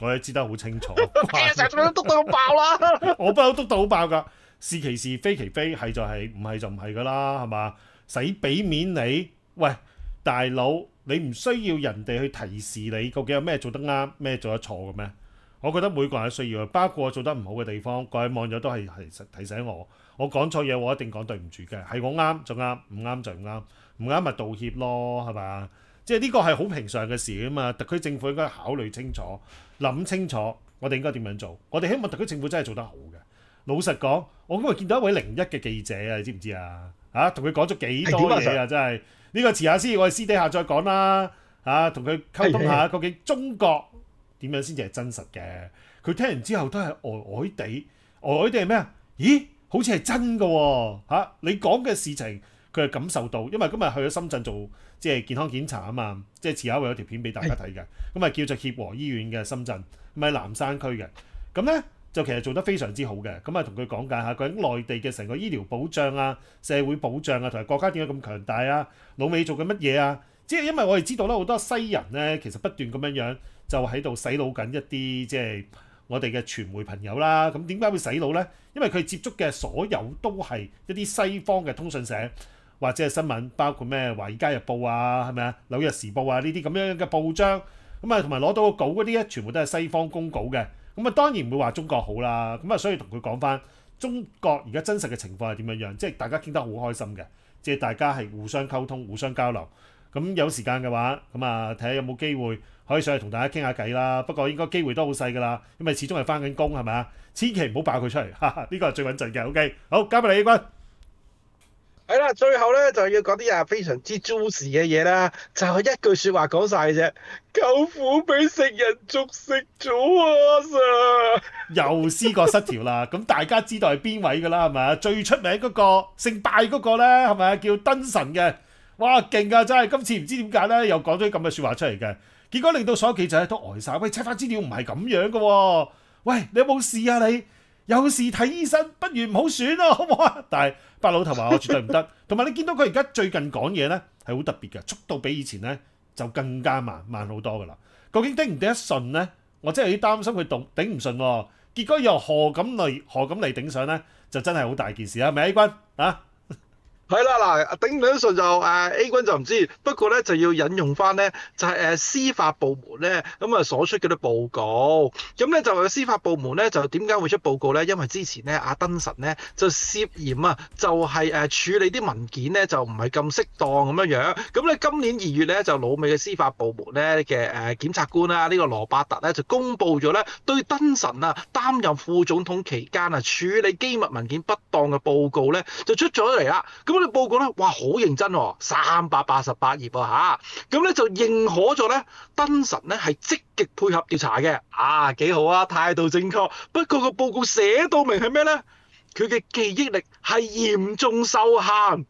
我哋知得好清楚。 成日做到督到爆啦！ 我不嬲督到好爆㗎，是其是非其非，係就係，唔係就唔係㗎啦，係嘛？使俾面你，喂大佬，你唔需要人哋去提示你究竟有咩做得啱，咩做得錯嘅咩？我覺得每個人都需要，包括我做得唔好嘅地方，各位網友都係係提醒我，我講錯嘢我一定講對唔住嘅，係我啱就啱，唔啱就唔啱，唔啱咪道歉咯，係嘛？即係呢個係好平常嘅事啊嘛，特區政府應該考慮清楚、諗清楚，我哋應該點樣做？我哋希望特區政府真係做得好嘅。老實講，我今日見到一位零一嘅記者啊，你知唔知啊？嚇，同佢講咗幾多嘢啊！真係呢個遲下先，我哋私底下再講啦。嚇，同佢溝通下，究竟中國點樣先至係真實嘅？佢聽完之後都係呆呆地，呆呆地係咩啊？咦，好似係真嘅喎！嚇，你講嘅事情佢係感受到，因為今日去咗深圳做即係健康檢查啊嘛，即係遲下會有條片俾大家睇嘅。咁啊叫做協和醫院嘅深圳，咁喺南山區嘅。咁咧就其實做得非常之好嘅。咁啊同佢講解下究竟內地嘅成個醫療保障啊、社會保障啊，同埋國家點解咁強大啊？老美做緊乜嘢啊？即係因為我哋知道咧，好多西人咧其實不斷咁樣樣就喺度洗腦緊一啲即係我哋嘅傳媒朋友啦。咁點解會洗腦咧？因為佢接觸嘅所有都係一啲西方嘅通訊社或者係新聞，包括咩《華爾街日報》啊，係咪啊，《紐約時報》啊呢啲咁樣嘅報章。咁啊同埋攞到個稿嗰啲咧，全部都係西方公稿嘅。咁啊當然唔會話中國好啦。咁啊所以同佢講翻中國而家真實嘅情況係點樣樣，即係大家傾得好開心嘅，即係大家係互相溝通、互相交流。咁有時間嘅話，咁啊睇下有冇機會可以上嚟同大家傾下偈啦。不過應該機會都好細㗎啦，因為始終係翻緊工係咪啊？千祈唔好爆佢出嚟，哈哈，呢個係最穩陣嘅。OK，好，交俾你，A君。 係啦，最後咧就要講啲啊非常之 juicy 嘅嘢啦，就係、是、一句説話講晒嘅啫。舅父俾食人族食咗啊！Sir 又思覺失調啦。咁大家知道係邊位㗎啦？係咪啊？最出名嗰、那個姓拜嗰個咧，係咪啊？叫燈神嘅。哇，勁啊！真係今次唔知點解咧，又講咗啲咁嘅説話出嚟嘅，結果令到所有記者都呆晒。喂，測翻資料唔係咁樣嘅喎。喂，你有冇事啊你？有事睇醫生，不如唔好選咯，好唔好啊？但係白老頭話我絕對唔得。同埋你見到佢而家最近講嘢咧係好特別嘅，速度比以前咧就更加慢，慢好多噶啦。究竟頂唔頂得順咧？我真係有啲擔心佢頂頂唔順喎。結果由何錦麗何錦麗頂上咧，就真係好大件事啊！係咪 A 君啊？ 係啦，嗱，頂唔頂得順就誒 A 君就唔知，不過咧就要引用翻咧就係、是、誒司法部門咧咁啊所出嗰啲報告，咁咧就司法部門咧就點解會出報告咧？因為之前咧阿燈神咧就涉嫌啊就係誒處理啲文件咧就唔係咁適當咁樣樣，咁咧今年二月咧就老美嘅司法部門咧嘅誒檢察官啦，呢、這個羅伯特咧就公布咗咧對燈神啊擔任副總統期間啊處理機密文件不當嘅報告咧就出咗嚟啦，咁。報告咧，哇，好認真喎，三百八十八頁啊嚇，咁咧就認可咗咧，燈神咧係積極配合調查嘅，啊幾好啊，態度正確。不過個報告寫到明係咩咧？佢嘅記憶力係嚴重受限。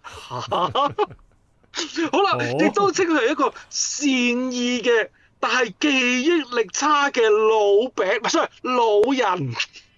好啦，亦、哦、都稱佢係一個善意嘅，但係記憶力差嘅老餅，唔係 sorry 老人。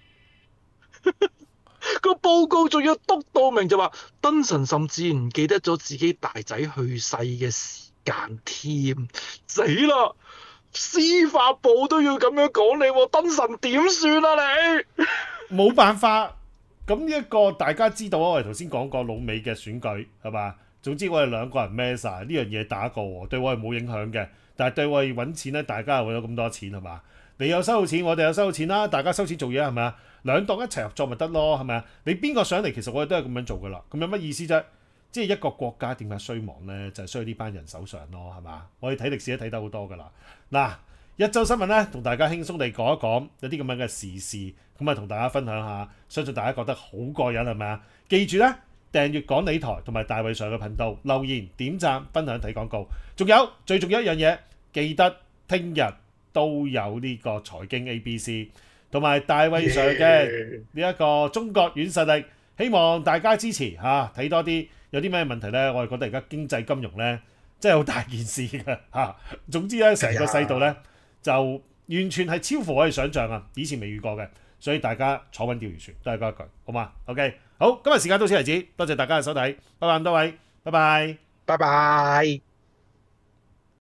個報告仲要督到明就話，燈神甚至唔記得咗自己大仔去世嘅時間添，死啦！司法部都要咁樣講你，燈神點算啊你？ 冇辦法，咁呢一個大家知道啊，我哋頭先講過老美嘅選舉係嘛？總之我哋兩個人孭晒呢樣嘢打過，對我係冇影響嘅，但係對我哋揾錢咧，大家又會有咁多錢係嘛？你有收到錢，我哋有收到錢啦，大家收錢做嘢係咪啊？兩黨一齊合作咪得咯，係咪啊？你邊個上嚟，其實我哋都係咁樣做噶啦。咁有乜意思啫？即係一個國家點解衰亡咧？就係衰喺呢班人手上咯，係嘛？我哋睇歷史都睇得好多噶啦。嗱，一週新聞咧，同大家輕鬆地講一講有啲咁樣嘅時事，咁啊同大家分享下，相信大家覺得好過癮係咪啊？記住咧，訂閱港理台同埋大衛 Sir 嘅頻道，留言、點讚、分享、睇廣告。仲有最重要一樣嘢，記得聽日都有呢個財經 A B C。同埋大衛 Sir 嘅呢一個中國軟實力，希望大家支持嚇，睇、啊、多啲有啲咩問題咧？我哋覺得而家經濟金融咧真係好大件事嘅嚇、啊。總之咧，成個世道咧就完全係超乎我哋想象啊！以前未遇過嘅，所以大家坐穩釣魚船，都係嗰一句，好嘛 ？OK，好，今日時間到此為止，多謝大家嘅收睇，拜拜咁多位，拜拜， 拜拜。